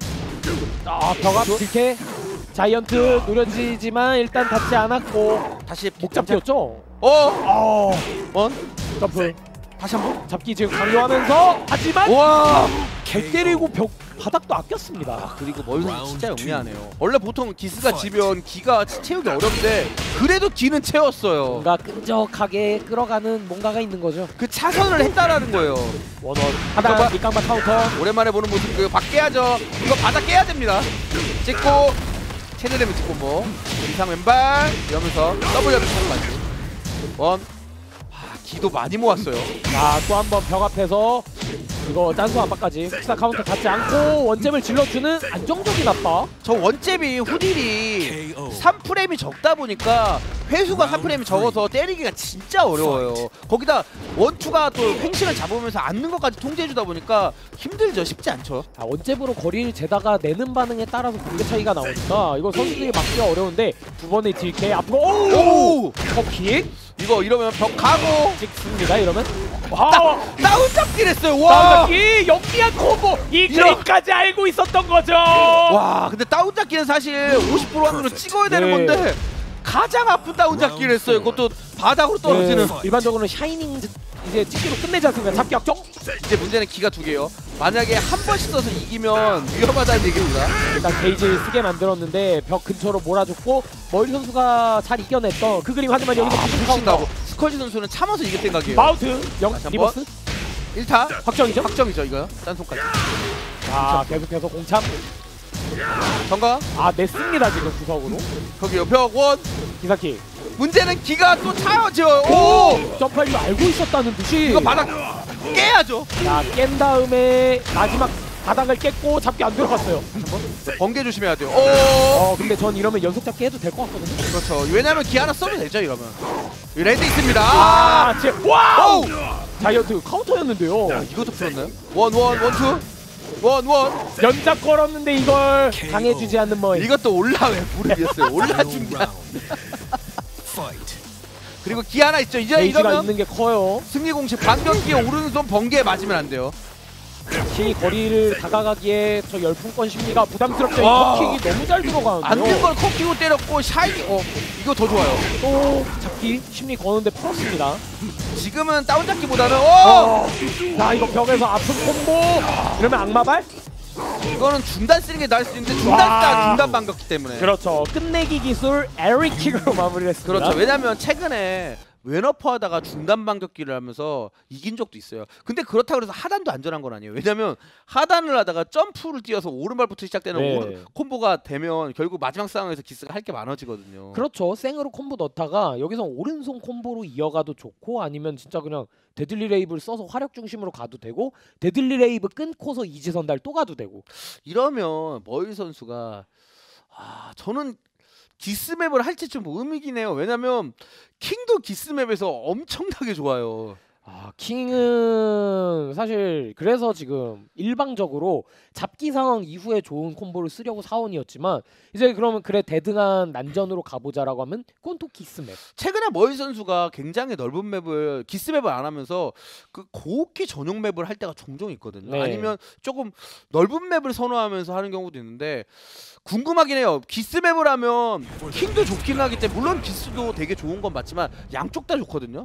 아 벽앞 들게 자이언트 노려지지만 일단 닿지 않았고 다시 목 잡기였죠? 어? 어 원? 점프 다시 한 번? 잡기 지금 강요하면서 하지만 와! 개 때리고 벽 바닥도 아꼈습니다. 아, 그리고 멀선 진짜 영리하네요. 원래 보통 기스가 지면 기가 채우기 어렵는데 그래도 기는 채웠어요. 뭔가 끈적하게 끌어가는 뭔가가 있는 거죠. 그 차선을 했다라는 거예요. 원원 하단 잠깐만. 밑강박 카운터. 오랜만에 보는 모습 그 박 깨야죠. 이거 바닥 깨야 됩니다. 찍고 체제 되면 찍고 뭐 이상 왼발 이러면서 더블 잡는 맞죠. 원. 아 기도 많이 모았어요. 자 또 한 번 벽 앞에서 이거 딴소 압박까지 흑사 카운터 닿지 않고 원잽을 질러주는 안정적인 압박. 저 원잽이 후딜이 삼 프레임이 적다 보니까 회수가 삼 프레임이 적어서 때리기가 진짜 어려워요. 거기다 원투가 또 횡신을 잡으면서 앉는 것까지 통제해주다 보니까 힘들죠. 쉽지 않죠. 자, 원잽으로 거리를 재다가 내는 반응에 따라서 공개 차이가 나오니까 이거 선수들이 막기가 어려운데 두 번의 딜케 앞으로 오! 커킥 이거 이러면 벽 가고 찍습니다. 이러면 와! 다운 잡기를 했어요. 와! 다운잡기 영리한 콤보 이 그림까지 알고 있었던 거죠. 와 근데 다운 잡기는 사실 오십 퍼센트 확률로 찍어야 되는 네. 건데 가장 아픈 다운 잡기를 했어요. 그것도 바닥으로 떨어지는. 네, 일반적으로는 샤이닝 이제 찍기로 끝내지 않습니까? 잡기 확정. 이제 문제는 기가 두 개요. 만약에 한 번씩 써서 이기면 위험하다는 얘기입니다. 일단 게이지를 쓰게 만들었는데 벽 근처로 몰아줬고 머리 선수가 잘 이겨냈던 그 그림. 하지만 여기서 붙인다고. 스컬지 선수는 참아서 이길 생각이에요. 마우트 영 다시 한 리버스 일 타 확정이죠? 확정이죠 이거요. 딴손까지. 자 계속해서 공참. 정가 아 냈습니다 지금 구석으로. 거기요 벽원. 기사키. 문제는 기가 또 차야죠. 오! 오! 점프할 줄 알고 있었다는 듯이. 이거 바닥 깨야죠. 자 깬 다음에 마지막 바닥을 깼고 잡기 안 들어갔어요. 번개 조심해야 돼요. 오! 어 근데 전 이러면 연속 잡기 해도 될 것 같거든요. 그렇죠. 왜냐면 기 하나 써도 되죠 이러면. 레드 있습니다. 아, 제 와우! 오! 자이언트 카운터였는데요. 야, 이것도 풀었나요? 원 원 원 투 원 원. 연작 걸었는데 이걸 당해주지 않는 머이. 이것도 올라 왜 무릎이었어요. 올라 준비한. 그리고 기 하나 있죠. 이제 게이지가 이러면 있는 게 커요. 승리 공식 반격기에 오른손 번개에 맞으면 안 돼요. 키 거리를 다가가기에 저 열풍권 심리가 부담스럽죠. 이 와. 컷킥이 너무 잘 들어가는데요. 앉는 걸 컷키고 때렸고 샤이니 어 이거 더 좋아요. 또 잡기 심리 거는데 풀었습니다. 지금은 다운 잡기보다는 오! 어. 자 이거 벽에서 아픈 콤보. 이러면 악마발? 이거는 중단 쓰는 게 나을 수 있는데 중단 와. 쓰다 중단 반격기 때문에. 그렇죠. 끝내기 기술 에릭킥으로 마무리를 했습니다. 그렇죠. 왜냐면 최근에 왼어퍼 하다가 중단 반격기를 하면서 이긴 적도 있어요. 근데 그렇다고 해서 하단도 안전한 건 아니에요. 왜냐면 하단을 하다가 점프를 뛰어서 오른발부터 시작되는 네. 오른, 콤보가 되면 결국 마지막 상황에서 기스가 할 게 많아지거든요. 그렇죠. 생으로 콤보 넣다가 여기서 오른손 콤보로 이어가도 좋고 아니면 진짜 그냥 데들리 레이브를 써서 화력 중심으로 가도 되고 데들리 레이브 끊고서 이지 선달 또 가도 되고. 이러면 머일 선수가 아 저는 기스맵을 할지 좀 의미긴 해요. 왜냐면 킹도 기스맵에서 엄청나게 좋아요. 아 킹은 사실 그래서 지금 일방적으로 잡기 상황 이후에 좋은 콤보를 쓰려고 사원이었지만 이제 그러면 그래 대등한 난전으로 가보자라고 하면 그건 또 기스맵. 최근에 머일 선수가 굉장히 넓은 맵을 기스맵을 안 하면서 그 고흡기 전용 맵을 할 때가 종종 있거든요. 네. 아니면 조금 넓은 맵을 선호하면서 하는 경우도 있는데 궁금하긴 해요. 기스맵을 하면 킹도 좋긴 하기 때문에 물론 기스도 되게 좋은 건 맞지만 양쪽 다 좋거든요.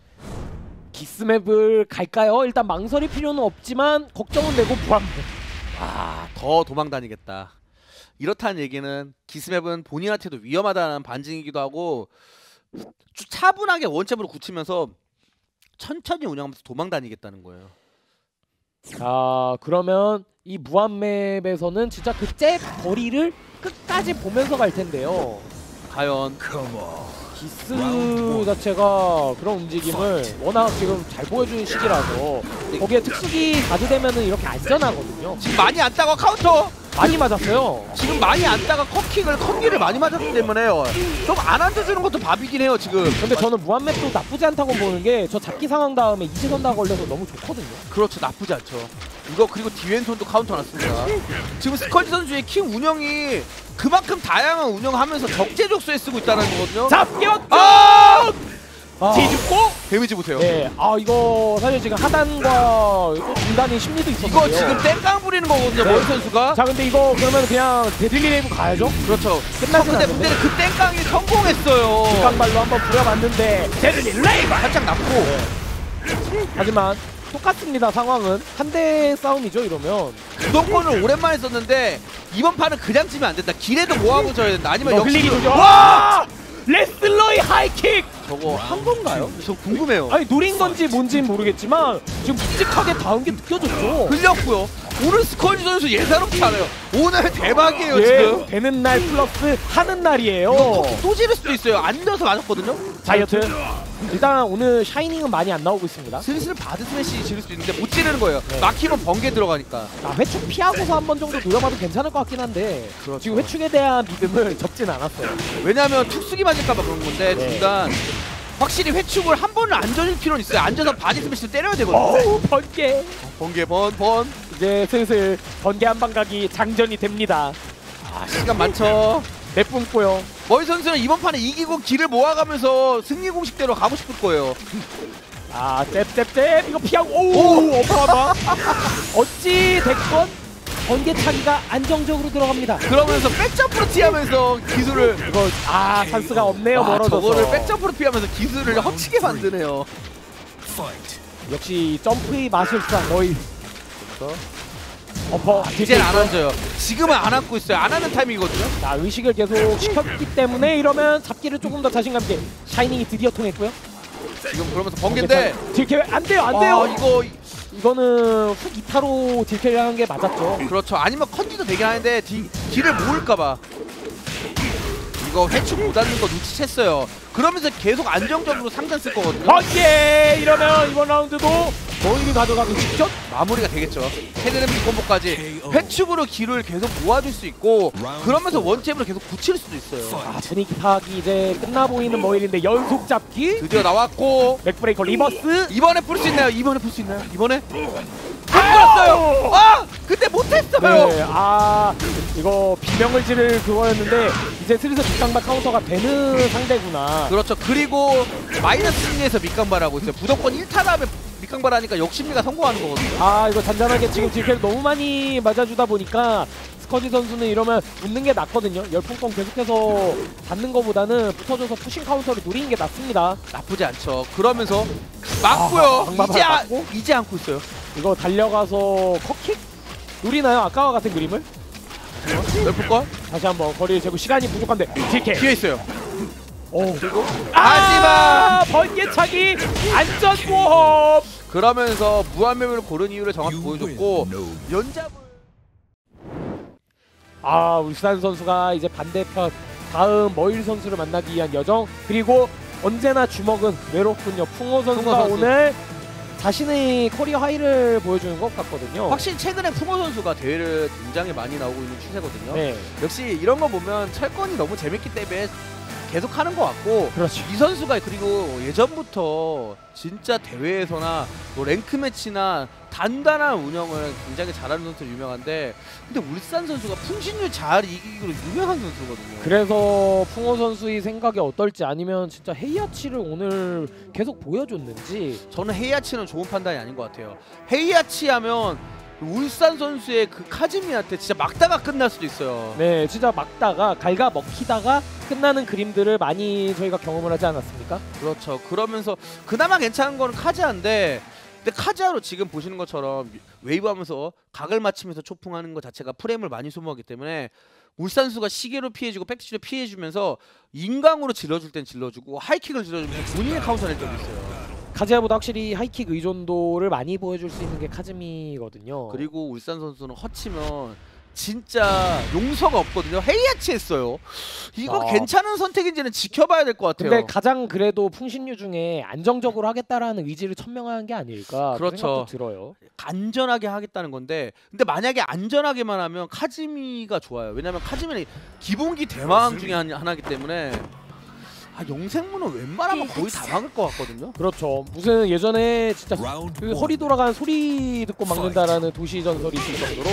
기스맵을 갈까요? 일단 망설일 필요는 없지만 걱정은 되고 불안해. 아, 더 도망 다니겠다. 이렇다는 얘기는 기스맵은 본인한테도 위험하다는 반증이기도 하고 차분하게 원잽으로 굳히면서 천천히 운영하면서 도망 다니겠다는 거예요. 자 그러면 이 무한맵에서는 진짜 그 잽 거리를 끝까지 보면서 갈 텐데요. 과연 기스 자체가 그런 움직임을 워낙 지금 잘 보여주는 시기라서 거기에 특수기 가드되면은 이렇게 안전하거든요. 지금 많이 안다가 카운터 많이 맞았어요. 지금 많이 안다가 컵킥을 컵기를 많이 맞았기 때문에 좀 안 앉아주는 것도 밥이긴 해요 지금. 근데 저는 무한맵도 나쁘지 않다고 보는 게 저 잡기 상황 다음에 이지선다 걸려서 너무 좋거든요. 그렇죠. 나쁘지 않죠. 이거 그리고 디왼손도 카운터 났습니다. 지금 스컬지 선수의 킹 운영이 그만큼 다양한 운영하면서 적재적소에 쓰고 있다는 거거든요. 잡겼죠! 아! 아. 뒤죽고 데미지 보세요. 네, 아 이거 사실 지금 하단과 또 중단의 심리도 있었어요. 이거 지금 땡깡 부리는 거거든요. 네. 머리 선수가. 자 근데 이거 그러면 그냥 데들리 레이브 가야죠? 그렇죠. 끝나진 근데 않는데. 문제는 그 땡깡이 성공했어요. 중간발로 한번 부려봤는데 데들리 레이브! 살짝 났고. 하지만 똑같습니다. 상황은 한 대 싸움이죠 이러면. 주동권을 오랜만에 썼는데 이번 판은 그냥 지면 안 된다. 길에도 뭐하고 져야 된다. 아니면 어, 역시 흘리기도 와! 레슬러의 하이킥! 저거 한 건가요? 저 궁금해요. 아니 노린 건지 뭔지는 모르겠지만 지금 묵직하게 닿은 게 느껴졌죠. 흘렸고요. 오늘 스컬지 선수 예사롭지 않아요. 오늘 대박이에요 예, 지금. 되는 날 플러스 하는 날이에요. 이거 또 지를 수도 있어요. 앉아서 맞았거든요. 자이언트. 일단 오늘 샤이닝은 많이 안 나오고 있습니다. 슬슬 바드 스매시 지를 수도 있는데 못 지르는 거예요. 네. 막히면 번개 들어가니까. 아, 회축 피하고서 한 번 정도 노려봐도 괜찮을 것 같긴 한데 그렇죠. 지금 회축에 대한 믿음을 접진 않았어요. 왜냐하면 툭쓰기 맞을까봐 그런 건데 네. 중간 확실히 회축을 한 번을 앉아줄 필요는 있어요. 앉아서 바디 스매시를 때려야 되거든요. 어우, 번개. 번개 번 번. 이제 슬슬 번개 한 방 가기 장전이 됩니다. 아 시간 많죠. 내뿜고요. 머리 선수는 이번 판에 이기고 기를 모아가면서 승리 공식대로 가고 싶을 거예요. 아, 잽잽잽 이거 피하고 오, 어퍼마. 어찌 됐건 번개차기가 안정적으로 들어갑니다. 그러면서 백점프로 피하면서 기술을 이거 아, 찬스가 없네요. 아, 멀어져서. 저거를 백점프로 피하면서 기술을 허치게 만드네요. 역시 점프의 마술사 거의. 어퍼. 이제는 안 앉아요. 지금은 안 앉고 있어요. 안 하는 타이밍이거든요. 자, 의식을 계속 시켰기 때문에 이러면 잡기를 조금 더 자신감 있게. 샤이닝이 드디어 통했고요. 지금 그러면서 번개인데 딜캐 안 돼요, 안 돼요. 아, 이거 이거는 훅 이타로 딜캐를 하는 게 맞았죠. 그렇죠. 아니면 컨디도 되긴 하는데 디, 딜을 모을까봐. 이거 회축 못 앉는 거 눈치챘어요. 그러면서 계속 안정적으로 상단 쓸 거거든요. 번개 이러면 이번 라운드도 머일이 가져가기 직전. 마무리가 되겠죠. 헤드램피 콤보까지 회축으로 기를 계속 모아줄 수 있고 그러면서 원잽으로 계속 붙일 수도 있어요. 아, 분위기 파악이 이제 끝나 보이는 머일인데 연속 잡기. 드디어 나왔고 맥브레이커 리버스. 이번에 풀 수 있나요? 이번에 풀 수 있나요? 이번에? 풀었어요. 아! 근데 못했어요. 네, 아 이거 비명을 지를 그거였는데 이제 슬슬 밑강발 카운터가 되는 상대구나. 그렇죠. 그리고 마이너스 승리에서 밑강발하고 있어요. 무조건 일 타 다음에 밑강발하니까 욕심리가 성공하는 거거든요. 아 이거 잔잔하게 지금 딜캐를 너무 많이 맞아주다 보니까 스커지 선수는 이러면 웃는 게 낫거든요. 열풍권 계속해서 받는 거보다는 붙어줘서 푸싱 카운터를 노리는 게 낫습니다. 나쁘지 않죠. 그러면서 맞고요. 아, 방망이 이제, 아, 맞고? 이제 안고 있어요. 이거 달려가서 컷킥? 노리나요? 아까와 같은 그림을? 열풍권 다시 한번 거리를 재고 시간이 부족한데 딜캐. 뒤에 있어요. 오. 그리고 아 번개차기 안전보험. 그러면서 무한맵을 고른 이유를 정확히 보여줬고 연잡을 아 울산 선수가 이제 반대편 다음 머일 선수를 만나기 위한 여정. 그리고 언제나 주먹은 외롭군요. 풍호 선수가 풍호 선수. 오늘 자신의 커리어 하이를 보여주는 것 같거든요. 확실히 최근에 풍호 선수가 대회를 굉장히 많이 나오고 있는 추세거든요. 네, 역시 이런 거 보면 철권이 너무 재밌기 때문에 계속 하는 것 같고 그렇죠. 이 선수가 그리고 예전부터 진짜 대회에서나 뭐 랭크 매치나 단단한 운영을 굉장히 잘하는 선수로 유명한데 근데 울산 선수가 풍신율 잘 이기기로 유명한 선수거든요. 그래서 풍호 선수의 생각이 어떨지 아니면 진짜 헤이아치를 오늘 계속 보여줬는지. 저는 헤이아치는 좋은 판단이 아닌 것 같아요. 헤이아치 하면 울산 선수의 그 카즈미한테 진짜 막다가 끝날 수도 있어요. 네, 진짜 막다가 갈가 먹히다가 끝나는 그림들을 많이 저희가 경험을 하지 않았습니까? 그렇죠. 그러면서 그나마 괜찮은 거는 카즈아인데 근데 카즈아로 지금 보시는 것처럼 웨이브하면서 각을 맞추면서 초풍하는 것 자체가 프레임을 많이 소모하기 때문에 울산수가 시계로 피해주고 백시로 피해주면서 인강으로 질러줄 땐 질러주고 하이킥을 질러주면 본인의 카운터 낼 때도 있어요. 카즈야보다 확실히 하이킥 의존도를 많이 보여줄 수 있는 게 카즈미거든요. 그리고 울산 선수는 허치면 진짜 용서가 없거든요. 헤이아치 했어요. 이거 아. 괜찮은 선택인지는 지켜봐야 될 것 같아요. 근데 가장 그래도 풍신유 중에 안정적으로 하겠다라는 의지를 천명한 게 아닐까 그런 그렇죠. 생각도 들어요. 안전하게 하겠다는 건데 근데 만약에 안전하게만 하면 카즈미가 좋아요. 왜냐면 카즈미는 기본기 대망 중에 한- 하나이기 때문에 아 영생문은 웬만하면 거의 다 막을 것 같거든요. 그렇죠. 무슨 예전에 진짜 그 허리 돌아가는 소리 듣고 막는다라는 도시 전설이 있을 정도로.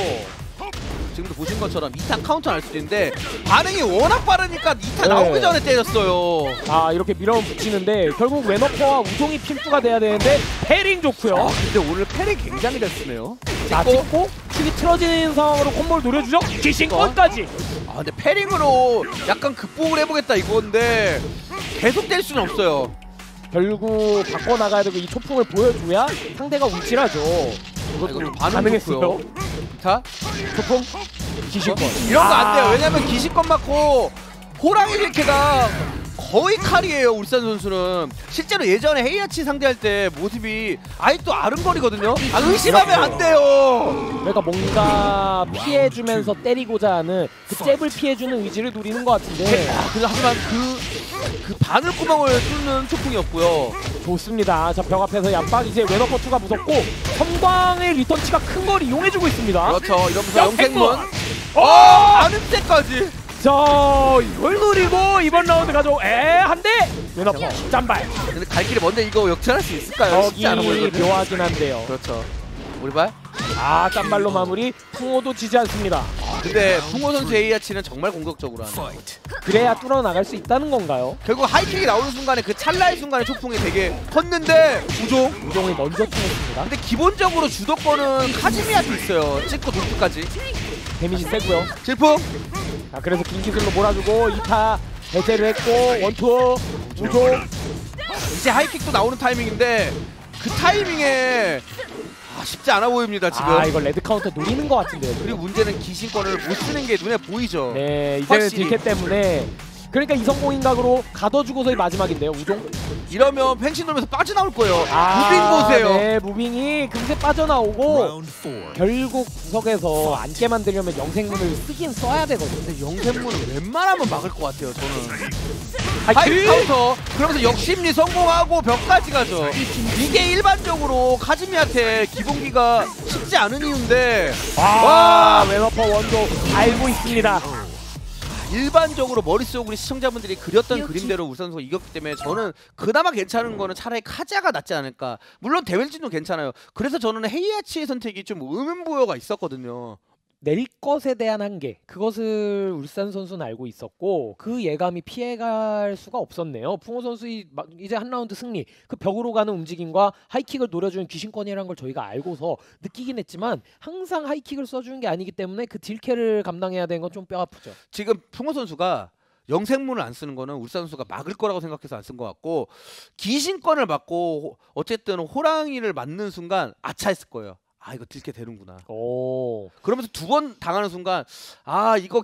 지금도 보신 것처럼 이 타 카운터 날 수도 있는데 반응이 워낙 빠르니까 이 타 네. 나오기 전에 때렸어요. 아 이렇게 밀어붙 붙이는데 결국 웨너퍼와 우종이 필두가 돼야 되는데 패링 좋고요. 아 근데 오늘 패링 굉장히 잘 쓰네요. 자 찍고 축이 틀어진 상황으로 콤보를 노려주죠. 기신권까지. 아 근데 패링으로 약간 극복을 해보겠다 이건데 계속 될 수는 없어요. 결국 바꿔 나가야 되고 이 초풍을 보여줘야 상대가 움찔하죠. 이것도 이것도 반응 가능했어요. 좋고요. 자 초풍 기신권. 이런 거 안 아. 돼요. 왜냐면 기시권 맞고 호랑이 이렇게가 거의 칼이에요. 울산 선수는 실제로 예전에 헤이아치 상대할 때 모습이 아직도 아른거리거든요. 아, 의심하면 안 돼요. 그러니까 뭔가 피해주면서 때리고자 하는 그 잽을 피해주는 의지를 노리는 것 같은데. 아, 그래, 하지만 그, 그 바늘구멍을 뚫는 초풍이었고요. 좋습니다. 자, 벽 앞에서 얀박 이제 웨너퍼투가 무섭고 섬광의 리턴치가 큰 걸 이용해주고 있습니다. 그렇죠. 이러면서 야, 영생문. 어! 아는 때까지. 자, 이걸 노리고 이번 라운드 가져. 에, 한 대. 웨너퍼 짠발. 근데 갈 길이 먼데 이거 역전할 수 있을까요? 저기 쉽지 않아 보이거든요. 묘하긴 한데요. 그렇죠. 우리 발. 아, 짠발로 마무리. 풍호도 지지 않습니다. 근데 풍호 선수 에이아치는 정말 공격적으로 하네요. 그래야 뚫어 나갈 수 있다는 건가요? 결국 하이킥이 나오는 순간에 그 찰나의 순간에 초풍이 되게 컸는데 우종. 우종이 먼저 통했습니다. 근데 기본적으로 주도권은 카즈미한테 있어요. 찍고 노트까지. 데미지 세고요. 질풍. 자, 그래서 긴 기술로 몰아주고 이 타 배제를 했고 원투 우종. 이제 하이킥도 나오는 타이밍인데 그 타이밍에 아, 쉽지 않아 보입니다 지금. 아, 이거 레드 카운터 노리는 것 같은데요. 그리고 문제는 기신권을 못 쓰는 게 눈에 보이죠. 네, 이제는 확실히. 딜캐 때문에. 그러니까 이성공인 각으로 가둬주고서의 마지막인데요. 우종. 이러면 펜신 돌면서 빠져나올 거예요. 아, 무빙 보세요. 네, 무빙이 금세 빠져나오고 결국 구석에서 앉게 만들려면 영생문을 쓰긴 써야 되거든요. 근데 영생문은 웬만하면 막을 것 같아요 저는. 하이킥! 하이킥 카운터. 그러면서 역심리 성공하고 벽까지 가죠. 이게 일반적으로 카즈미한테 기본기가 쉽지 않은 이유인데 와, 웨너퍼 원도 알고 있습니다. 일반적으로 머릿속으로 시청자분들이 그렸던 그림대로 울산 선수가 이겼기 때문에 저는 그나마 괜찮은 거는 차라리 카자가 낫지 않을까. 물론 대wel진도 괜찮아요. 그래서 저는 헤이아치의 선택이 좀 의문부여가 있었거든요. 낼 것에 대한 한계, 그것을 울산 선수는 알고 있었고 그 예감이 피해갈 수가 없었네요. 풍호 선수의 마- 이제 한 라운드 승리, 그 벽으로 가는 움직임과 하이킥을 노려주는 귀신권이라는 걸 저희가 알고서 느끼긴 했지만 항상 하이킥을 써주는 게 아니기 때문에 그 딜캐를 감당해야 되는 건 좀 뼈 아프죠. 지금 풍호 선수가 영생문을 안 쓰는 거는 울산 선수가 막을 거라고 생각해서 안 쓴 것 같고 기신권을 맞고 어쨌든 호랑이를 맞는 순간 아차했을 거예요. 아 이거 딜캐 되는구나. 오, 그러면서 두 번 당하는 순간 아 이거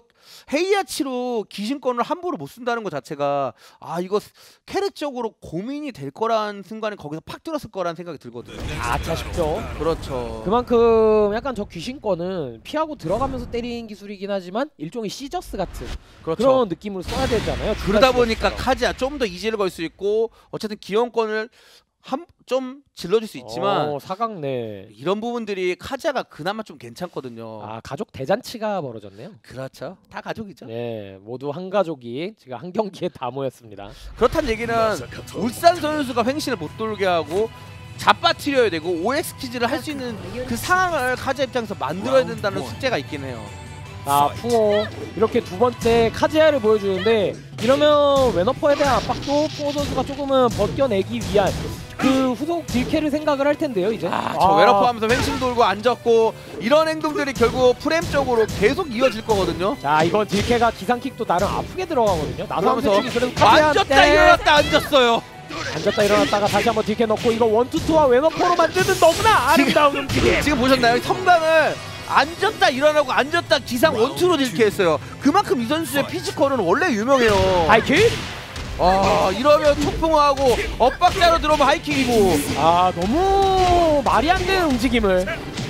헤이아치로 기신권을 함부로 못 쓴다는 것 자체가 아 이거 캐릭적으로 고민이 될 거란 순간에 거기서 팍 들었을 거란 생각이 들거든요. 아차 싶죠. 그렇죠. 그만큼 약간 저 귀신권은 피하고 들어가면서 때리는 기술이긴 하지만 일종의 시저스 같은 그렇죠. 그런 느낌으로 써야 되잖아요. 그러다 보니까 카즈야 좀 더 이지를 걸 수 있고 어쨌든 기원권을 한 좀 질러줄 수 있지만 어, 사각네. 이런 부분들이 카즈야가 그나마 좀 괜찮거든요. 아, 가족 대잔치가 벌어졌네요. 그렇죠. 다 가족이죠. 네, 모두 한 가족이 지금 한 경기에 다 모였습니다. 그렇다는 얘기는 울산 선수가 횡신을 못 돌게 하고 잡아뜨려야 되고 오엑스 퀴즈를 할 수 있는 그 상황을 카즈야 입장에서 만들어야 된다는 숙제가 있긴 해요. 아, 풍호 이렇게 두 번째 카즈야를 보여주는데 이러면 웨너퍼에 대한 압박도 풍호 선수가 조금은 벗겨내기 위한 그 후속 딜캐를 생각을 할 텐데요, 이제. 아, 저 웨너퍼 하면서 횡신 돌고 앉았고 이런 행동들이 결국 프레임적으로 계속 이어질 거거든요. 자, 이건 딜캐가 기상킥도 나름 아프게 들어가거든요. 나서면서 그러면서 기술은 앉았다 일어났다 앉았어요. 앉았다 일어났다가 다시 한번 딜캐 넣고 이거 원투투와 웨너퍼로 만드는 너무나 아름다운 움직임. 지금 보셨나요? 성광을 앉았다 일어나고 앉았다 기상 원투로 딜캐했어요. 그만큼 이 선수의 피지컬은 원래 유명해요. 하이킥? 아 이러면 초풍하고 엇박자로 들어오면 하이킥이고 아, 너무 말이 안 되는 움직임을.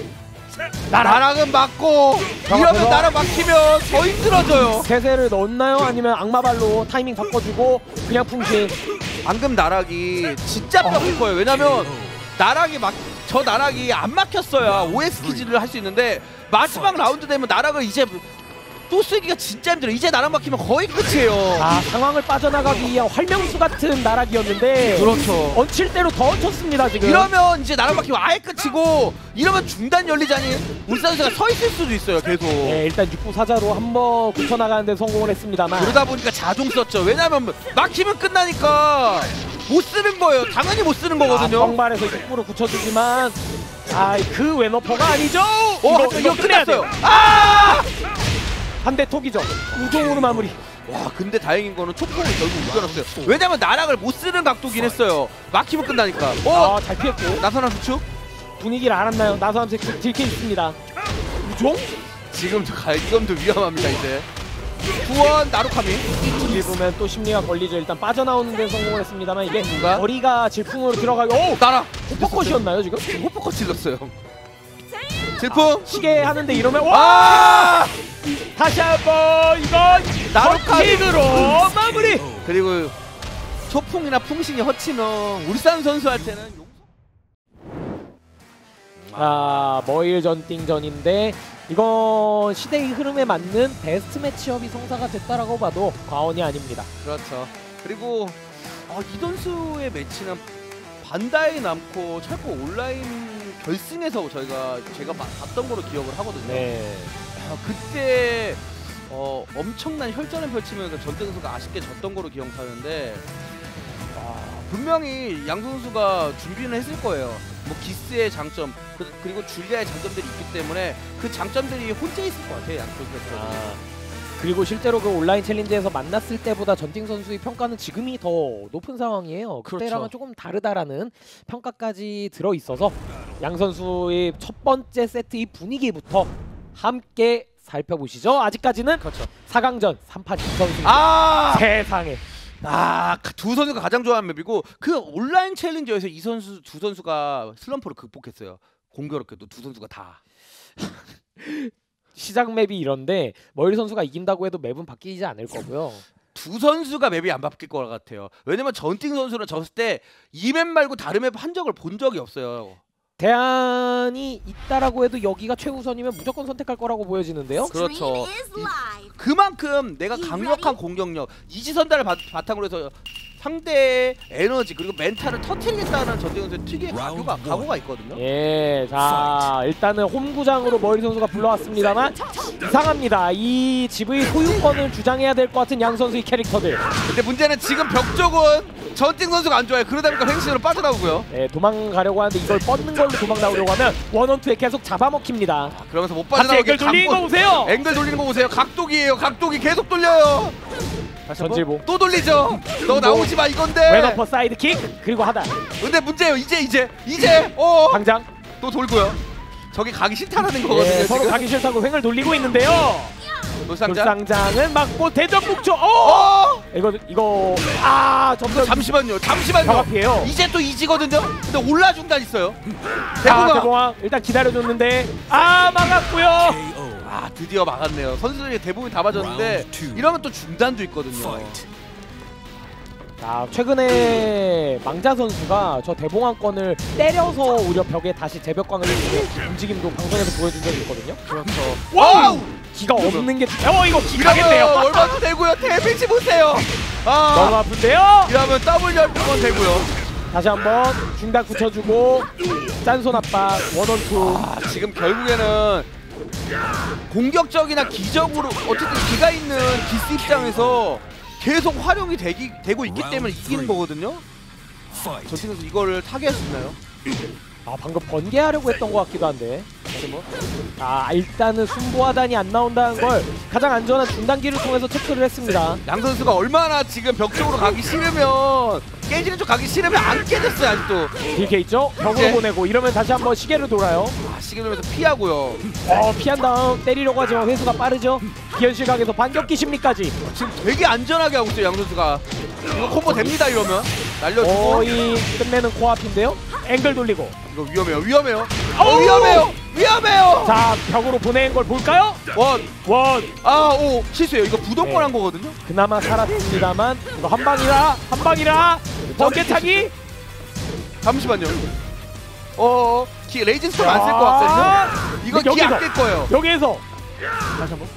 나락은 맞고 이러면 나락 막히면 더 힘들어져요. 세세를 넣었나요? 아니면 악마발로 타이밍 바꿔주고 그냥 풍신. 방금 나락이 진짜 뼈일 거예요. 왜냐면 나락이 막 저 나락이 안 막혔어야 오엑스 퀴즈를 할 수 있는데 마지막 라운드 되면 나락을 이제 또 쓰기가 진짜 힘들어. 이제 나락 막히면 거의 끝이에요. 아, 상황을 빠져나가기 위한 활명수 같은 나락이었는데 그렇죠. 얹힐 대로 더 얹혔습니다 지금. 이러면 이제 나락 막히면 아예 끝이고 이러면 중단 열리자니 울산 선수가 서 있을 수도 있어요. 계속. 네, 일단 육 구 사자로 한번 굳혀나가는데 성공을 했습니다만 그러다 보니까 자동 썼죠. 왜냐면 막히면 끝나니까 못 쓰는 거예요. 당연히 못 쓰는 거거든요. 아, 정발에서 육 구를 굳혀주지만 아, 그 웨너퍼가 아니죠. 어, 이거, 이거 끝났어요. 아! 한 대 톡이죠. 우종으로 마무리. 와 근데 다행인 거는 초풍을 결국 이겨놨어요. 왜냐면 나락을 못 쓰는 각도긴 했어요. 막히면 끝나니까. 어? 아, 잘 피했고 나선한 수축? 분위기를 알았나요? 나서함색 딜캐 있습니다. 우종? 지금도 갈 지금도 위험합니다 이제. 구원 나루카미. 일부면 또 심리가 걸리죠. 일단 빠져나오는 데 성공을 했습니다만 이게 누가? 거리가 질풍으로 들어가고 오! 나라. 호퍼컷이었나요 지금? 호퍼컷 질렀어요. 질풍. 시계 하는데 이러면 와! 아! 다시 한번 이건 나루카미. 킥으로 마무리. 그리고 초풍이나 풍신이 허치는 울산 선수 할 때는 용... 아, 머일 전띵전인데 이건 시대의 흐름에 맞는 베스트 매치업이 성사가 됐다라고 봐도 과언이 아닙니다. 그렇죠. 그리고 어, 이 선수의 매치는 반다이 남코 철거 온라인 결승에서 저희가 제가 마- 봤던 거로 기억을 하거든요. 네. 아, 그때 어, 엄청난 혈전을 펼치면서 전태 선수가 아쉽게 졌던 거로 기억하는데 아, 분명히 양 선수가 준비는 했을 거예요. 뭐 기스의 장점 그, 그리고 줄리아의 장점들이 있기 때문에 그 장점들이 혼자 있을 것 같아요. 양 선수가. 아, 그리고 실제로 그 온라인 챌린지에서 만났을 때보다 전팅 선수의 평가는 지금이 더 높은 상황이에요. 그때랑은 그렇죠. 조금 다르다라는 평가까지 들어 있어서 양 선수의 첫 번째 세트의 분위기부터 함께 살펴보시죠. 아직까지는 그렇죠. 사 강전 삼 판 이 선수. 아! 세상에. 아, 두 선수가 가장 좋아하는 맵이고 그 온라인 챌린저에서 이 선수 두 선수가 슬럼프를 극복했어요. 공교롭게도 두 선수가 다. 시작 맵이 이런데 머일 선수가 이긴다고 해도 맵은 바뀌지 않을 거고요. 두 선수가 맵이 안 바뀔 것 같아요. 왜냐면 전팅 선수는 졌을 때 이 맵 말고 다른 맵 한 적을 본 적이 없어요. 대안이 있다라고 해도 여기가 최우선이면 무조건 선택할 거라고 보여지는데요. 그렇죠. 그만큼 내가 강력한 공격력, 이지선다를 바, 바탕으로 해서 상대의 에너지 그리고 멘탈을 터뜨리겠다는 전ting 선수의 특유의 각오가, 각오가 있거든요. 예, 자 일단은 홈구장으로 머리 선수가 불러왔습니다만 이상합니다. 이 지브이 소유권을 주장해야 될 것 같은 양 선수의 캐릭터들. 근데 문제는 지금 벽 쪽은 전팅 선수가 안 좋아요. 그러다 보니까 횡신으로 빠져나오고요. 예, 도망가려고 하는데 이걸 뻗는 걸로 도망 나오려고 하면 원원투에 계속 잡아먹힙니다. 그러면서 못 같이 빠져나오게 앵글 돌리는 거 감고- 보세요. 앵글 돌리는 거 보세요. 각도기예요. 각도기 계속 돌려요. 다시 한번. 전질보. 또 돌리죠. 너 나오지 마 이건데. 왼어퍼 사이드킥 그리고 하단 근데 문제예요. 이제 이제 이제 어. 당장 또 돌고요. 저기 가기 싫다라는 거거든요. 예, 서로 지금. 가기 싫다고 횡을 돌리고 있는데요. 돌상자. 돌상장을 막고 대전 북초. 어! 어! 이거 이거 아 점점 잠시만요. 잠시만요. 벽앞이에요. 이제 또 이지거든요. 근데 올라 중단 있어요. 자, 대구가 대봉왕 일단 기다려줬는데 아 막았고요. 아 드디어 막았네요. 선수들이 대부분 다 맞았는데 이러면 또 중단도 있거든요. 자 최근에 망자 선수가 저 대봉왕권을 때려서 오히려 벽에 다시 제벽광을 내리는 움직임도 방송에서 보여준 적이 있거든요. 그렇죠. 와우! 기가 없는 게 어 이거 기가겠네요. 이러면 얼마나 되고요. 데미지 보세요. 아 너무 아픈데요. 이러면 더블 열두번 되고요. 다시 한번 중단 붙여주고 짠손 압박 원원투. 아 지금 결국에는 공격적이나 기적으로 어쨌든 기가 있는 기스 입장에서 계속 활용이 되기, 되고 있기 때문에 이기는 거거든요. 전팀 선수 이거를 타개할 수 있나요? 아 방금 번개하려고 했던 것 같기도 한데. 아 일단은 순보하단이 안 나온다는 걸 가장 안전한 중단기를 통해서 체크를 했습니다. 양 선수가 얼마나 지금 벽 쪽으로 가기 싫으면 깨지는 쪽 가기 싫으면 안 깨졌어요 아직도. 딜케 있죠? 벽으로 이제. 보내고 이러면 다시 한번 시계를 돌아요. 아 시계 돌면서 피하고요. 어 피한 다음 때리려고 하지만 회수가 빠르죠. 기현실 각에서 반격기 심리까지. 지금 되게 안전하게 하고 있어요 양 선수가. 이거 콤보 됩니다 이러면. 날려주고. 거의 끝내는 코앞인데요. 앵글 돌리고. 이거 위험해요 위험해요. 어우! 어 위험해요 위험해요. 자 벽으로 보낸 걸 볼까요? 원. 원. 아오 실수예요. 이거 부동권 네. 한 거거든요. 그나마 살았습니다만 이거 한 방이라 한 방이라 번개 타기. 잠시만요. 어, 기 레이징 스톤 안 쓸 것 같거든요. 이거 기 여기서. 안 낄 거예요. 여기에서 다시 한번.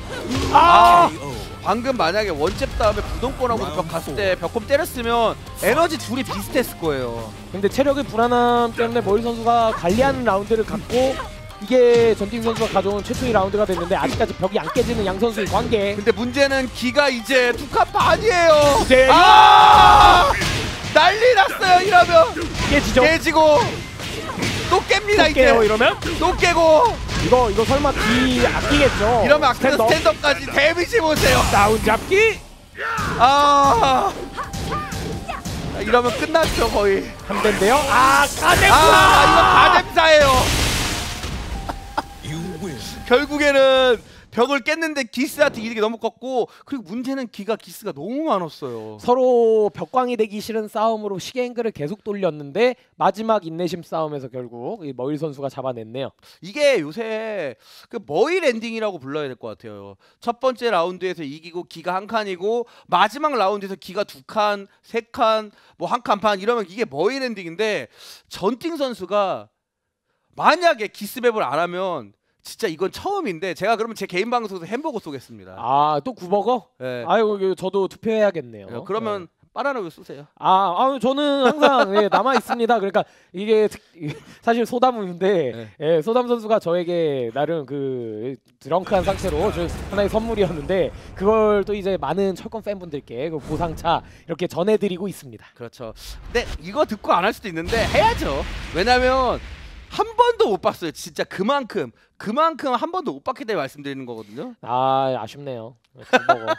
아 방금 만약에 원잽 다음에 부동권하고 벽 갔을 때 벽콤 때렸으면 에너지 둘이 비슷했을 거예요. 근데 체력의 불안함 때문에 머리 선수가 관리하는 라운드를 갖고 이게 전팅 선수가 가져온 최초의 라운드가 됐는데 아직까지 벽이 안 깨지는 양 선수의 관계. 근데 문제는 기가 이제 두 칸 반이에요. 네. 아! 난리 났어요 이러면. 깨지죠. 깨지고 또 깹니다 또 이제. 깨요 이러면 또 깨고 이거 이거 설마 뒤 아끼겠죠. 이러면 아크는 스탠드업. 스탠드업까지 데미지 보세요. 다운 잡기 아. 이러면 끝났죠 거의. 한 대인데요. 아 가zem사. 아 이거 가뎀사예요. 결국에는 벽을 깼는데 기스한테 이득이 너무 컸고 그리고 문제는 기가 기스가 너무 많았어요. 서로 벽광이 되기 싫은 싸움으로 시계앵글을 계속 돌렸는데 마지막 인내심 싸움에서 결국 이 머일 선수가 잡아냈네요. 이게 요새 그 머일 엔딩이라고 불러야 될 것 같아요. 첫 번째 라운드에서 이기고 기가 한 칸이고 마지막 라운드에서 기가 두 칸, 세 칸, 뭐 한 칸 반 이러면 이게 머일 엔딩인데 전팅 선수가 만약에 기스맵을 안 하면 진짜 이건 처음인데 제가 그러면 제 개인 방송에서 햄버거 쏘겠습니다. 아, 또 구버거? 네. 아유, 이거 저도 투표해야겠네요. 네, 그러면 네. 바나나 왜 쏘세요? 아, 아 저는 항상 예, 남아 있습니다. 그러니까 이게 특, 사실 소담인데 네. 예, 소담 선수가 저에게 나름 그 드렁크한 상태로 저 하나의 선물이었는데 그걸 또 이제 많은 철권 팬분들께 그 보상차 이렇게 전해드리고 있습니다. 그렇죠. 근데 이거 듣고 안 할 수도 있는데 해야죠. 왜냐면 한 번도 못 봤어요. 진짜 그만큼 그만큼 한 번도 못 봤기 때문에 말씀드리는 거거든요. 아, 아쉽네요. 구버거.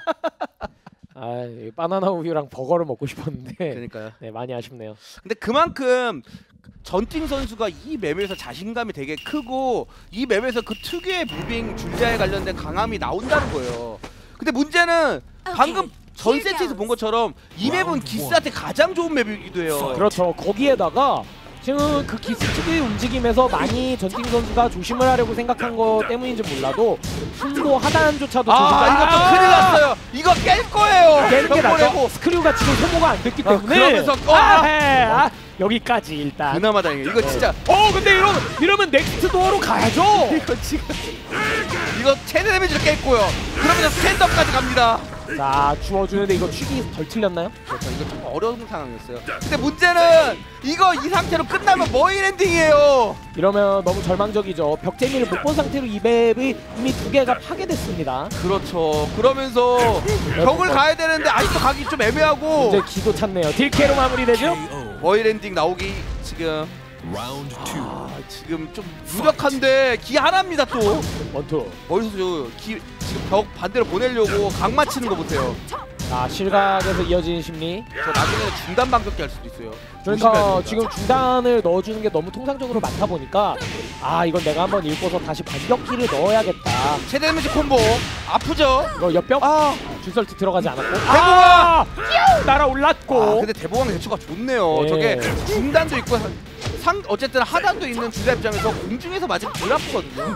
아, 이 바나나 우유랑 버거를 먹고 싶었는데 그러니까요. 네, 많이 아쉽네요. 근데 그만큼 전팅 선수가 이 맵에서 자신감이 되게 크고 이 맵에서 그 특유의 무빙 줄자에 관련된 강함이 나온다는 거예요. 근데 문제는 방금 전 세트에서 본 것처럼 이 맵은 기스한테 가장 좋은 맵이기도 해요. 그렇죠. 거기에다가 지금 그 기스 특유의 움직임에서 많이 전팅 선수가 조심을 하려고 생각한 거 때문인지 몰라도 순도 하단조차도 아, 조심. 이것도 큰일 났어요. 이거 깰 거예요. 깨는 게 낫죠. 벽보내고. 스크류가 지금 소모가 안 됐기 아, 때문에 그러면서 어, 아, 해. 아, 여기까지 일단. 그나마 다행이에요. 이거 진짜 어, 근데 이러면 이러면 넥스트 도어로 가야죠. 이거 지금 이거 최대 데미지를 깼고요. 그러면서 스탠드업까지 갑니다. 자, 주워주는데 이거 취기 덜 틀렸나요? 그렇죠. 이거 좀 어려운 상황이었어요. 근데 문제는 이거 이 상태로 끝나면 머일 엔딩이에요. 이러면 너무 절망적이죠. 벽재미를 못 본 상태로 이 맵이 이미 두 개가 파괴됐습니다. 그렇죠. 그러면서 벽을 가야 되는데 아직도 가기 좀 애매하고 이제 기도 찼네요. 딜케로 마무리되죠? 머일 엔딩 나오기 지금 Round two. 아, 지금 좀 유력한데 기 하나입니다 또. 원투. 머리서 기 지금 벽 반대로 보내려고 각 맞히는 거 보세요. 자, 실각에서 이어지는 심리. 저 나중에는 중단 반격기 할 수도 있어요. 그러니까 조심해야 됩니다. 지금 중단을 넣어주는 게 너무 통상적으로 많다 보니까 아, 이건 내가 한번 읽고서 다시 반격기를 넣어야겠다. 최대 데미지 콤보 아프죠? 이거 옆벽 아, 줄설트 들어가지 않았고 대보가! 아! 날아올랐고. 아 근데 대보강 대처가 좋네요. 네. 저게 중단도 있고 상 어쨌든 하단도 있는 주자 입장에서 공중에서 맞으면 덜 아프거든요.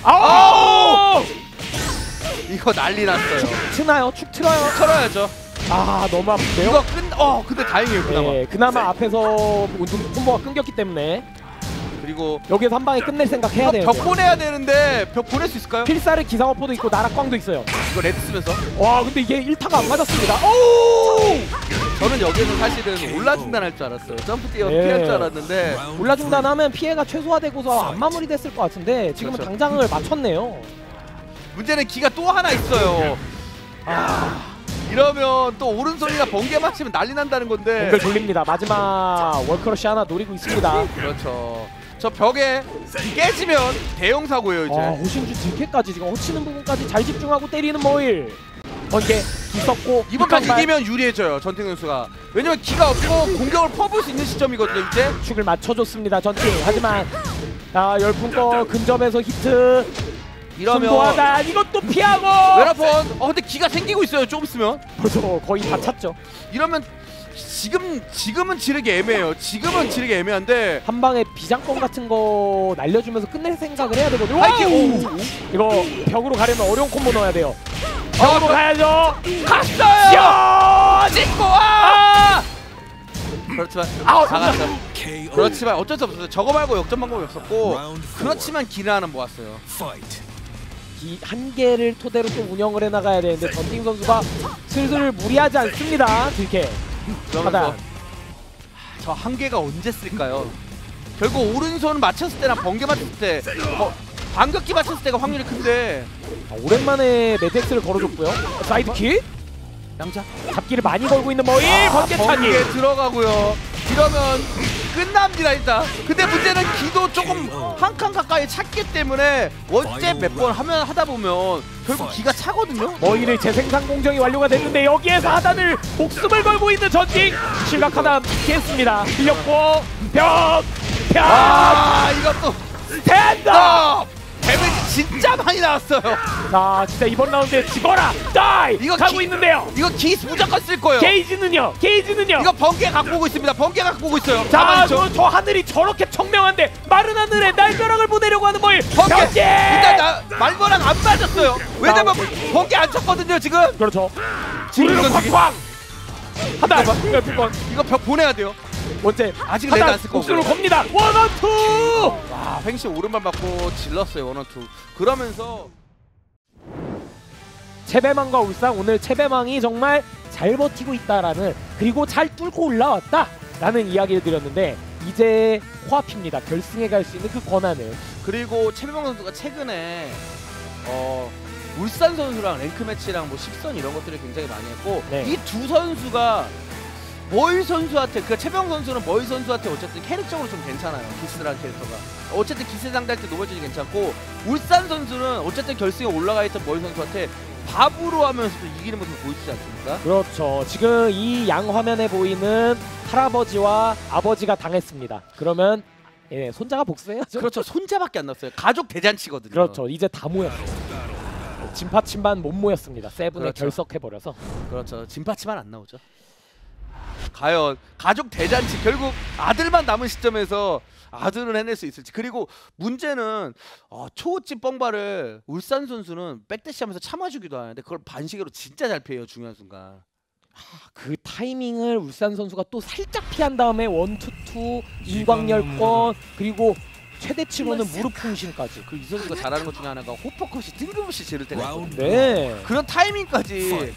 아우! 이거 난리 났어요. 트나요? 축 틀어요? 털어야죠. 아, 너무 아픈데요? 이거 끝. 어 근데 다행이에요 그나마. 네, 그나마 앞에서 콤보가 끊겼기 때문에 그리고 여기서 한 방에 끝낼 생각 해야 돼요. 벽 보내야 되는데 벽 보낼 수 있을까요? 필살의 기상어포도 있고 나락광도 있어요. 이거 레드 쓰면서 와, 근데 이게 일 타가 안 맞았습니다. 오! 저는 여기서 사실은 올라 중단할 줄 알았어요. 점프 뛰어 네. 피할 줄 알았는데 올라 중단하면 피해가 최소화되고서 안 마무리됐을 것 같은데 지금은 그렇죠. 당장을 맞췄네요. 문제는 기가 또 하나 있어요. 아 이러면 또 오른손이나 번개 맞히면 난리 난다는 건데. 연결 돌립니다. 마지막 월크러시 하나 노리고 있습니다. 그렇죠. 저 벽에 깨지면 대형 사고예요 이제. 아, 호신주 딜캐까지 지금 허치는 부분까지 잘 집중하고 때리는 모일. 번개 있었고 이번 판 육강발. 이기면 유리해져요 전팅 선수가. 왜냐면 기가 없고 공격을 퍼부을 수 있는 시점이거든요 이제. 축을 맞춰줬습니다. 전팅. 하지만 아, 열풍거 근접에서 히트. 이러면 순도하다 이것도 피하고. 웨라폰. 어 근데 기가 생기고 있어요 좀 있으면. 벌써 거의 다 찼죠. 이러면 지금 지금은 지르기 애매해요. 지금은 지르기 애매한데. 한 방에 비장권 같은 거 날려주면서 끝낼 생각을 해야 되거든요. 파이팅! 와우! 이거 벽으로 가려면 어려운 콤보 넣어야 돼요. 벽으로 그- 가야죠. 갔어요. 야! 찍고 와. 그렇지만 아우, 나갔어. K O. 그렇지만 어쩔 수 없었어요. 저거 말고 역전 방법이 없었고. Round four. 그렇지만 기를 하나 모았어요. Fight. 이 한계를 토대로 또 운영을 해나가야 되는데 전팅 선수가 슬슬 무리하지 않습니다. 딜캐. 그러면서 하단. 저 한계가 언제 쓸까요? 결국 오른손 맞췄을 때나 번개 맞췄을 때 어, 반격기 맞췄을 때가 확률이 큰데. 아, 오랜만에 매덱스를 걸어줬고요. 사이드킥. 양자 잡기를 많이 걸고 있는 머일. 번개 차기. 번개 들어가고요. 이러면 끝납니다 일단. 근데 문제는 기도 조금 한 칸 가까이 찼기 때문에 원잽 몇 번 하면 하다 보면 결국 기가 차거든요. 머일의 재생산 공정이 완료가 됐는데 여기에서 하단을 목숨을 걸고 있는 전팅. 실각 하단 피했습니다. 밀렸고 벽. 벽. 아 이것도 스탠드. 데미지 진짜 많이 나왔어요. 자 진짜 이번 라운드에 집어라 다이 이거 가고 기- 있는데요. 이거 기스 무조건 쓸 거예요. 게이지는요 게이지는요 이거 번개 갖고 오고 있습니다. 번개 갖고 오고 있어요. 자, 가만히 저, 저 하늘이 저렇게 청명한데 마른 하늘에 날벼락을 보내려고 하는 거예요. 번개! 번개! 일단 나 말거랑 안 맞았어요. 왜냐면 번개 안 쳤거든요 지금. 그렇죠. 지금 불을 던지기. 쾅쾅. 하다. 번 이거 벽 보내야 돼요. 번째. 아직 레드 안 쓸 거고. 복수로 겁니다. 원원 투. 와 횡시 오른발 맞고 질렀어요 원원투. 그러면서 채배망과 울상 오늘 채배망이 정말 잘 버티고 있다라는 그리고 잘 뚫고 올라왔다라는 이야기를 드렸는데 이제 코앞입니다. 결승에 갈 수 있는 그 권한을. 그리고 최병 선수가 최근에 어 울산 선수랑 랭크 매치랑 뭐 십선 이런 것들을 굉장히 많이 했고 네. 이 두 선수가 머일 선수한테 그 최병 선수는 머일 선수한테 어쨌든 캐릭적으로 좀 괜찮아요. 기스라는 캐릭터가 어쨌든 기스 상대할 때 노멀진이 괜찮고 울산 선수는 어쨌든 결승에 올라가 있던 머일 선수한테 밥으로 하면서도 이기는 모습을 보이지 않습니까? 그렇죠. 지금 이 양 화면에 보이는 할아버지와 아버지가 당했습니다. 그러면 예, 손자가 복수해야죠. 그렇죠. 손자밖에 안 났어요. 가족 대잔치거든요. 그렇죠. 이제 다 모였어요. 진파친만 못 모였습니다. 세븐에 그렇죠. 결석해버려서. 그렇죠. 진파치만 안 나오죠. 과연 가족 대잔치 결국 아들만 남은 시점에서 아들은 해낼 수 있을지. 그리고 문제는 어, 초호집 뻥발을 울산 선수는 백대시하면서 참아주기도 하는데 그걸 반시계로 진짜 잘 피해요. 중요한 순간. 그 타이밍을 울산 선수가 또 살짝 피한 다음에 원투투 인광열권 그리고 최대치로는 무릎 풍신까지. 그 이 선수가 잘하는 것 중에 하나가 호퍼컷이 뜬금없이 지를 때가 있거든요. 네. 그런 타이밍까지.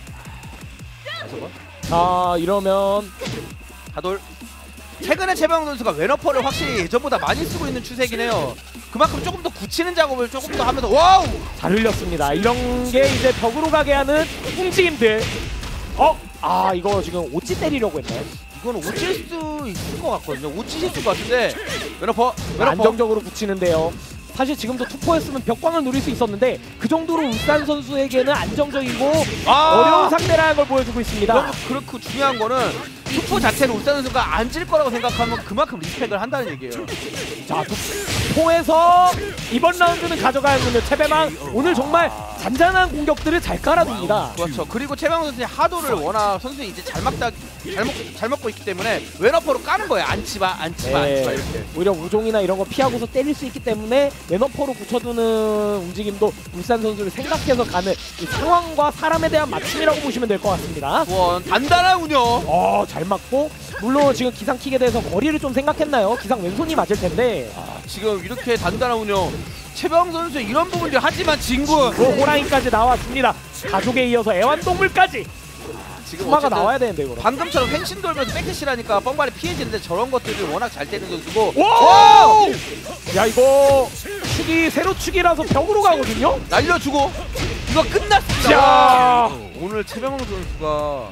자 이러면 하돌. 최근에 최병 선수가 웨너퍼를 확실히 예전보다 많이 쓰고 있는 추세긴 해요. 그만큼 조금 더 굳히는 작업을 조금 더 하면서 와우! 잘 흘렸습니다. 이런 게 이제 벽으로 가게 하는 움직임들. 어? 아 이거 지금 오찌 때리려고 했나요? 이거는 오칠 수 있을 것 같거든요. 오치실 것 같은데 웨너퍼! 웨너퍼! 안정적으로 붙이는데요. 사실 지금도 투포였으면 벽광을 누릴 수 있었는데 그 정도로 울산 선수에게는 안정적이고 아! 어려운 상대라는 걸 보여주고 있습니다. 너무 그렇고 중요한 거는 투포 자체는 울산 선수가 안 질 거라고 생각하면 그만큼 리스펙을 한다는 얘기예요. 자, 투포에서 이번 라운드는 가져가야 하는 채배망 오늘 정말 잔잔한 공격들을 잘 깔아줍니다. 그렇죠. 그리고 최병 선수의 하도를 워낙 선수들이 이제 잘 막다 잘, 먹, 잘 먹고 있기 때문에 웨너퍼로 까는 거예요. 안치마, 안치마, 네. 안치마 이렇게. 오히려 우종이나 이런 거 피하고서 때릴 수 있기 때문에 웨너퍼로 붙여두는 움직임도 울산 선수를 생각해서 가는 이 상황과 사람에 대한 맞춤이라고 보시면 될 것 같습니다. 원 단단한 운영. 어, 잘 맞고 물론 지금 기상킥에 대해서 거리를 좀 생각했나요? 기상 왼손이 맞을 텐데 아, 지금 이렇게 단단한 운영. 최병 선수 이런 부분들 하지만 진군. 그 호랑이까지 나왔습니다. 가족에 이어서 애완동물까지 지금 수마가 어쨌든 나와야 되는데 이거. 방금처럼 횡신 돌면서 백대시라니까 뻥발이 피해지는데 저런 것들을 워낙 잘 때리는 선수고. 와! 야 이거 축이 세로 축이라서 벽으로 가거든요. 날려주고 이거 끝났습니다. 자, 오늘 최병호 선수가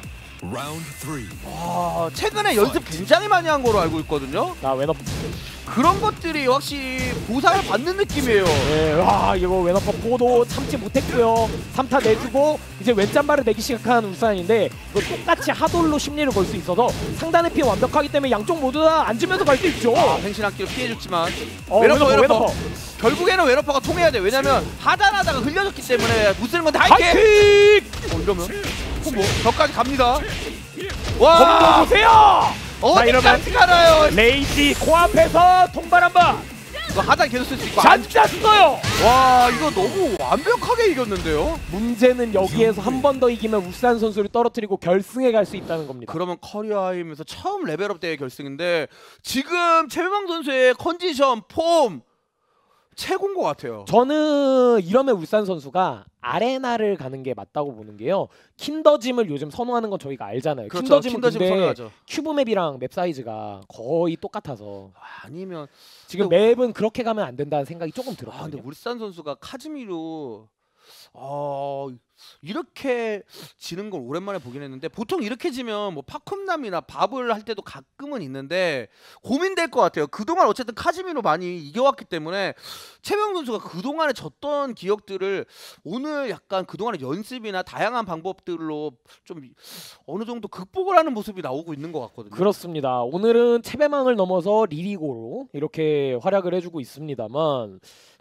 와, 최근에 연습 굉장히 많이 한 거로 알고 있거든요. 자 웨너퍼. 그런 것들이 확실히 보상을 받는 느낌이에요. 네, 와 이거 웨너퍼 보도 참지 못했고요. 삼 타 내주고 이제 왼짬바를 내기 시작한 울산인데 이거 똑같이 하돌로 심리를 걸 수 있어서 상단의 피해 완벽하기 때문에 양쪽 모두 다 앉으면서 갈 수 있죠. 아, 횡신학기로 피해줬지만 어, 웨너퍼, 웨너퍼, 웨너퍼. 웨너퍼. 결국에는 웨너퍼가 통해야 돼. 왜냐면 하단하다가 흘려졌기 때문에 못 쓰는 건데 하이킥! 하이킥! 어, 이러면 콤보 벽까지 갑니다. 컴보 와! 보세요! 어디까지 가나요? 레이지 코앞에서 통발 한번 이거 하단 계속 쓸 수 있고 잘 짰어요! 와 이거 너무 완벽하게 이겼는데요? 문제는 여기에서 한 번 더 이기면 울산 선수를 떨어뜨리고 결승에 갈 수 있다는 겁니다. 그러면 커리어 하이면서 처음 레벨업 대회 결승인데 지금 최배방 선수의 컨디션, 폼 최고인 것 같아요. 저는 이러면 울산 선수가 아레나를 가는 게 맞다고 보는 게요. 킨더짐을 요즘 선호하는 건 저희가 알잖아요. 그렇죠. 킨더짐은 킨더짐 근데 선호하죠. 큐브 맵이랑 맵 사이즈가 거의 똑같아서 아니면 지금 또- 맵은 그렇게 가면 안 된다는 생각이 조금 아 근데 들었거든요. 울산 선수가 카즈미로 어 이렇게 지는 걸 오랜만에 보긴 했는데 보통 이렇게 지면 뭐 파쿰남이나 밥을 할 때도 가끔은 있는데 고민될 것 같아요. 그동안 어쨌든 카즈미로 많이 이겨왔기 때문에 최병 선수가 그동안에 졌던 기억들을 오늘 약간 그동안의 연습이나 다양한 방법들로 좀 어느 정도 극복을 하는 모습이 나오고 있는 것 같거든요. 그렇습니다. 오늘은 채배망을 넘어서 리리고로 이렇게 활약을 해주고 있습니다만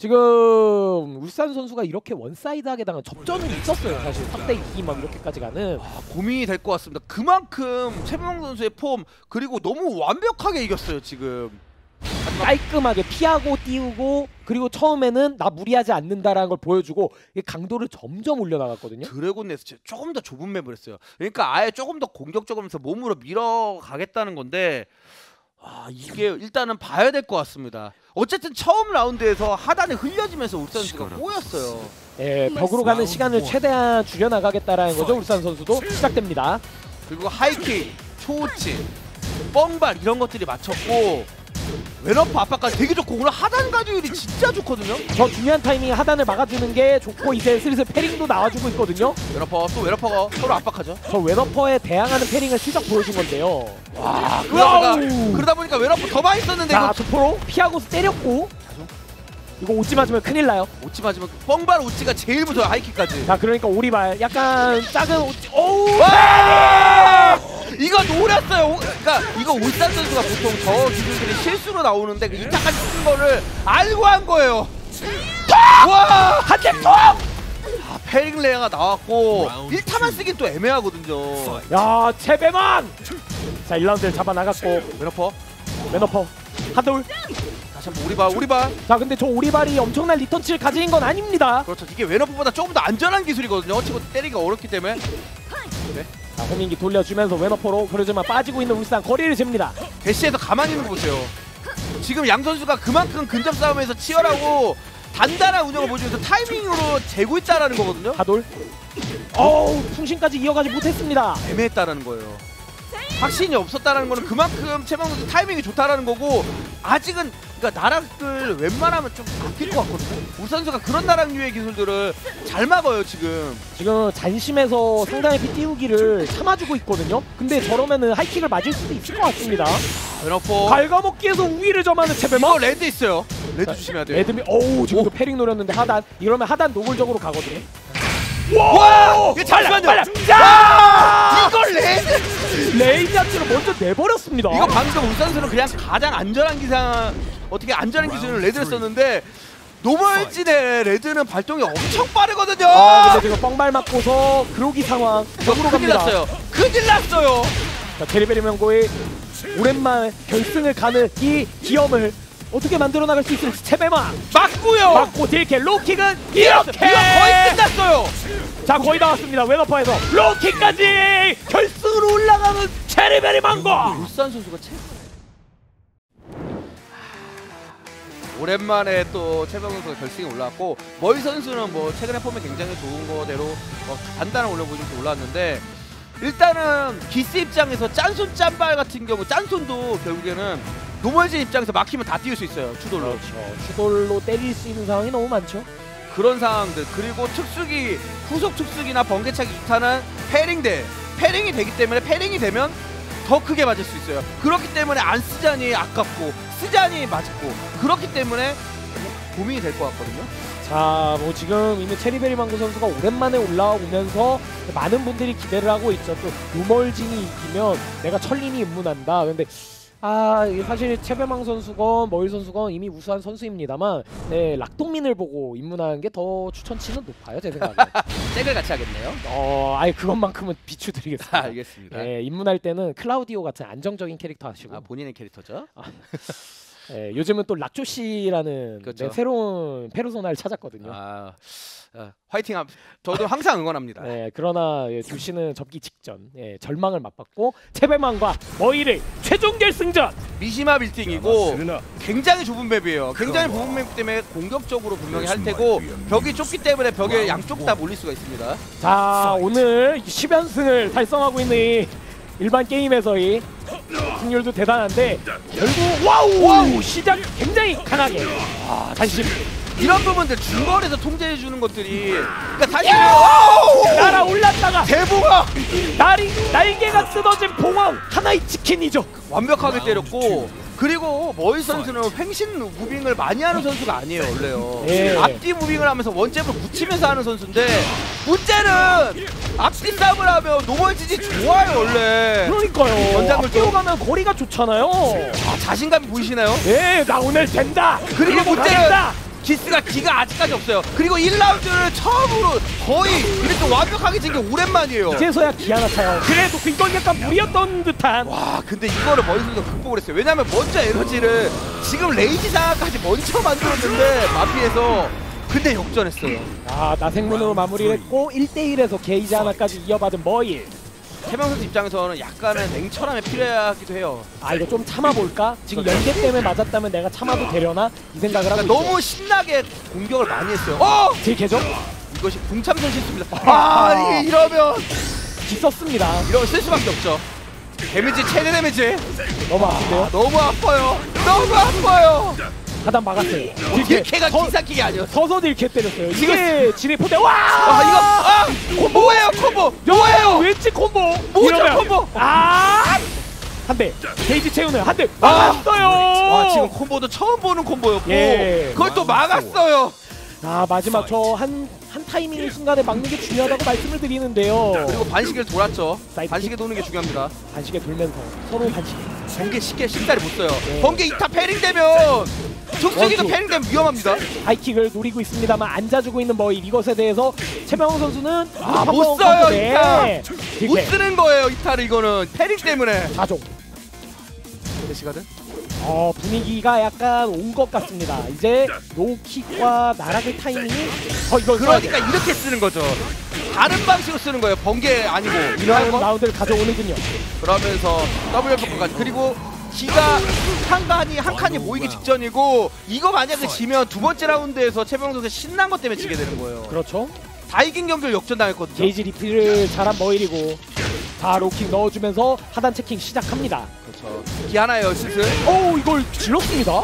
지금 울산 선수가 이렇게 원사이드하게 당한 접전은 있었어요. 사실 삼 대 이 막 이렇게까지 가는. 아, 고민이 될 것 같습니다. 그만큼 최병 선수의 폼 그리고 너무 완벽하게 이겼어요 지금. 깔끔하게 피하고 띄우고 그리고 처음에는 나 무리하지 않는다라는 걸 보여주고 이게 강도를 점점 올려나갔거든요. 드래곤 네스트 조금 더 좁은 맵을 했어요. 그러니까 아예 조금 더 공격적으로 해서 몸으로 밀어가겠다는 건데 아, 이게 일단은 봐야 될 것 같습니다. 어쨌든 처음 라운드에서 하단에 흘려지면서 울산 선수가 꼬였어요. 예, 벽으로 가는 시간을 최대한 줄여나가겠다라는 거죠. 울산 선수도 시작됩니다. 그리고 하이킥, 초우치, 뻥발 이런 것들이 맞췄고 왼어퍼 압박까지 되게 좋고 오늘 하단 가듀율이 진짜 좋거든요. 저 중요한 타이밍에 하단을 막아주는 게 좋고 이제 슬슬 패링도 나와주고 있거든요. 왼어퍼 또 왼어퍼가 서로 압박하죠. 저 왼어퍼에 대항하는 패링을 슬쩍 보여준 건데요. 와 그러다 보니까, 그러다 보니까 왼어퍼 더 많이 썼는데 자, 이거 투포로 피하고 때렸고 이거 오찌 맞으면 큰일 나요. 오치 맞으면 뻥발 오치가 제일 무서워요. 하이킥까지. 자, 그러니까 오리발 약간 작은 오찌. 오우! 와! 이거 노렸어요. 그러니까 이거 울산 선수가 보통 저 기술들이 실수로 나오는데 그 이 타까지 쓴 거를 알고 한 거예요. 와! 한대 톡! 아, 패링 레어가 나왔고 일 타만 쓰긴 또 애매하거든요. 야, 채배만! 자, 일 라운드를 잡아 나갔고 왼어퍼 맨어퍼 하돌. 다시 한번 오리발 오리발. 자, 근데 저 오리발이 엄청난 리턴치를 가진 건 아닙니다. 그렇죠. 이게 왼어퍼보다 조금 더 안전한 기술이거든요. 치고 때리기가 어렵기 때문에. 네. 자, 호민기 돌려주면서 왼어퍼로 그러지만 빠지고 있는 울산 거리를 잽니다. 대시에서 가만히 있는 거 보세요. 지금 양 선수가 그만큼 근접 싸움에서 치열하고 단단한 운영을 보여주면서 타이밍으로 재고 있다라는 거거든요. 하돌. 어우, 풍신까지 이어가지 못했습니다. 애매했다라는 거예요. 확신이 없었다라는 거는 그만큼 최병 선수 타이밍이 좋다라는 거고 아직은 그러니까 나락을 웬만하면 좀 아낄 것 같거든요. 우 선수가 그런 나락류의 기술들을 잘 막아요 지금. 지금 잔심에서 상당히 띄우기를 참아주고 있거든요. 근데 저러면은 하이킥을 맞을 수도 있을 것 같습니다. 왼어퍼. 갉아먹기에서 우위를 점하는 채배만. 이거 레드 있어요. 레드 자, 조심해야 돼요. 레드미. 어우, 지금도 패링 노렸는데 하단. 이러면 하단 노골적으로 가거든요. 와! 이거 잠시만요. 빨라, 야! 이걸 레드. 레이자츠를 먼저 내버렸습니다. 이거 방금 울산 선수는 그냥 가장 안전한 기상 어떻게 안전한 기술을 레드를 썼는데 노멀진의 레드는 발동이 엄청 빠르거든요. 아, 근데 지금 뻥발 맞고서 그로기 상황. 벽으로 큰일 갑니다. 났어요. 큰일 났어요. 자, 베리베리 명고의 오랜만에 결승을 가는 이 기염을 어떻게 만들어 나갈 수 있을지 채배만 맞고요. 맞고 딜캐 로킥은 이렇게 이거 거의 끝났어요. 자, 거의 다 왔습니다. 왼어퍼에서 로킥까지 결승으로 올라가는 체리베리 망고. 울산 선수가 최 오랜만에 또 최병 선수가 결승에 올라왔고 머이 선수는 뭐 최근에 폼이 굉장히 좋은 거대로 뭐 단단한 올려 보여줘서 올라왔는데 일단은 기스 입장에서 짠손 짠발 같은 경우 짠손도 결국에는 노멀진 입장에서 막히면 다 띄울 수 있어요. 추돌로. 그렇죠. 추돌로 때릴 수 있는 상황이 너무 많죠. 그런 상황들 그리고 특수기 후속 특수기나 번개차기 이 탄은 패링대 패링이 되기 때문에 패링이 되면 더 크게 맞을 수 있어요. 그렇기 때문에 안 쓰자니 아깝고 쓰자니 맞고 그렇기 때문에 고민이 될 것 같거든요. 자, 뭐 지금 이미 체리베리 망고 선수가 오랜만에 올라오면서 많은 분들이 기대를 하고 있죠. 또 루멀진이 이기면 내가 천린이 입문한다. 근데 아, 사실 채배망 선수건 머일 선수건 이미 우수한 선수입니다만 네, 락동민을 보고 입문하는 게 더 추천치는 높아요, 제 생각에. 잭을 같이 하겠네요. 어, 아예 그것만큼은 비추드리겠습니다. 아, 알겠습니다. 네, 입문할 때는 클라우디오 같은 안정적인 캐릭터 하시고. 아, 본인의 캐릭터죠? 아, 네, 요즘은 또 락조씨라는 그렇죠. 네, 새로운 페르소나를 찾았거든요. 아, 아 화이팅! 함, 저도 항상 응원합니다. 네, 그러나 예, 두 씨는 접기 직전 예, 절망을 맛봤고 채배망과 머이를 최종 결승전. 미시마 빌딩이고 굉장히 좁은 맵이에요. 굉장히 좁은 맵 때문에 공격적으로 분명히 할 테고 벽이 좁기 때문에 벽에 양쪽 다 몰릴 수가 있습니다. 자, 오늘 십 연승을 달성하고 있는 이 일반 게임에서의 승률도 대단한데 결국 와우, 와우 시작 굉장히 강하게 아, 잔심 이런 부분들 중거리에서 통제해 주는 것들이 그러니까 사실은 날아 올랐다가 대보가 날이 날개가 쓰러진 봉황 하나의 치킨이죠. 완벽하게 때렸고 그리고 머이 선수는 횡신 무빙을 많이 하는 선수가 아니에요 원래요. 예. 앞뒤 무빙을 하면서 원잽을 붙이면서 하는 선수인데 문제는 앞뒤 싸움을 하면 노멀진이 좋아요 원래. 그러니까요. 연장을 앞뒤로 가면 거리가 좋잖아요. 아, 자신감이 보이시나요? 예, 나 오늘 된다. 그리고 이거 문제는 가겠다. 기스가 기가 아직까지 없어요. 그리고 일 라운드를 처음으로 거의 이렇게 완벽하게 진 게 오랜만이에요. 이제서야 기 하나 차요. 그래도 이건 약간 무리였던 듯한. 와 근데 이거를 머릿속에서 극복을 했어요. 왜냐면 먼저 에너지를 지금 레이지 상황까지 먼저 만들었는데 마피에서 근데 역전했어요. 아, 나생문으로 마무리를 했고 일 대 일에서 게이지 하나까지 이어받은 머일. 태명 선수 입장에서는 약간은 냉철함이 필요하기도 해요. 아, 이거 좀 참아볼까? 지금 연계 때문에 맞았다면 내가 참아도 되려나? 이 생각을 하고 그러니까 있죠. 너무 신나게 공격을 많이 했어요. 어! 제 계정? 이것이 동참선 실수입니다. 아 이게 이러면 있었습니다. 이러면 쓸 수밖에 없죠. 데미지 최대 데미지. 너무 아픈데요? 너무 아파요. 너무 아파요. 하단 막았어요. 딜캐가 서- 기사킥이 아니었어. 서서 딜캐 때렸어요. 이게 지뢰 포대. 와! 아 이거 아 콤보 뭐예요 콤보 뭐예요? 왠지 콤보. 뭐죠, 이러면- 콤보? 아! 한 대. 게이지 채우는 한 대. 아! 막았어요. 와 지금 콤보도 처음 보는 콤보였고 예. 그걸 또 막았어요. 아, 마지막 저 한 한 타이밍 순간에 막는 게 중요하다고 말씀을 드리는데요. 그리고 반시계를 돌았죠. 사이드킥. 반시계 도는 게 중요합니다. 반시계 돌면서 서로 반시계. 번개 쉽게 쉽사리 못 써요. 네. 번개 이 타 패링되면 족쇄기도 원투. 패링되면 위험합니다. 하이킥을 노리고 있습니다만 앉아주고 있는 뭐 이것에 대해서 최병호 선수는 아, 못 써요, 이 타. 못 딜캐 쓰는 거예요 이 타를 이거는 패링 때문에. 사종. 시가든 어, 분위기가 약간 온 것 같습니다. 이제 로킥과 나락의 타이밍이 어 이거 그러니까 이렇게 쓰는 거죠. 다른 방식으로 쓰는 거예요. 번개 아니고 이런 거? 라운드를 가져오는군요. 그러면서 더블 퍼까지 그리고 기가 한 칸이 한 칸이 모이기 직전이고 이거 만약에 지면 두 번째 라운드에서 최병 선수 신난 것 때문에 지게 되는 거예요. 그렇죠. 다 이긴 경기를 역전당했거든요. 게이지 리필을 잘한 머일이고 자 로킥 넣어주면서 하단 체킹 시작합니다. 그렇죠. 기 하나예요 슬슬. 오 이걸 질렀습니다.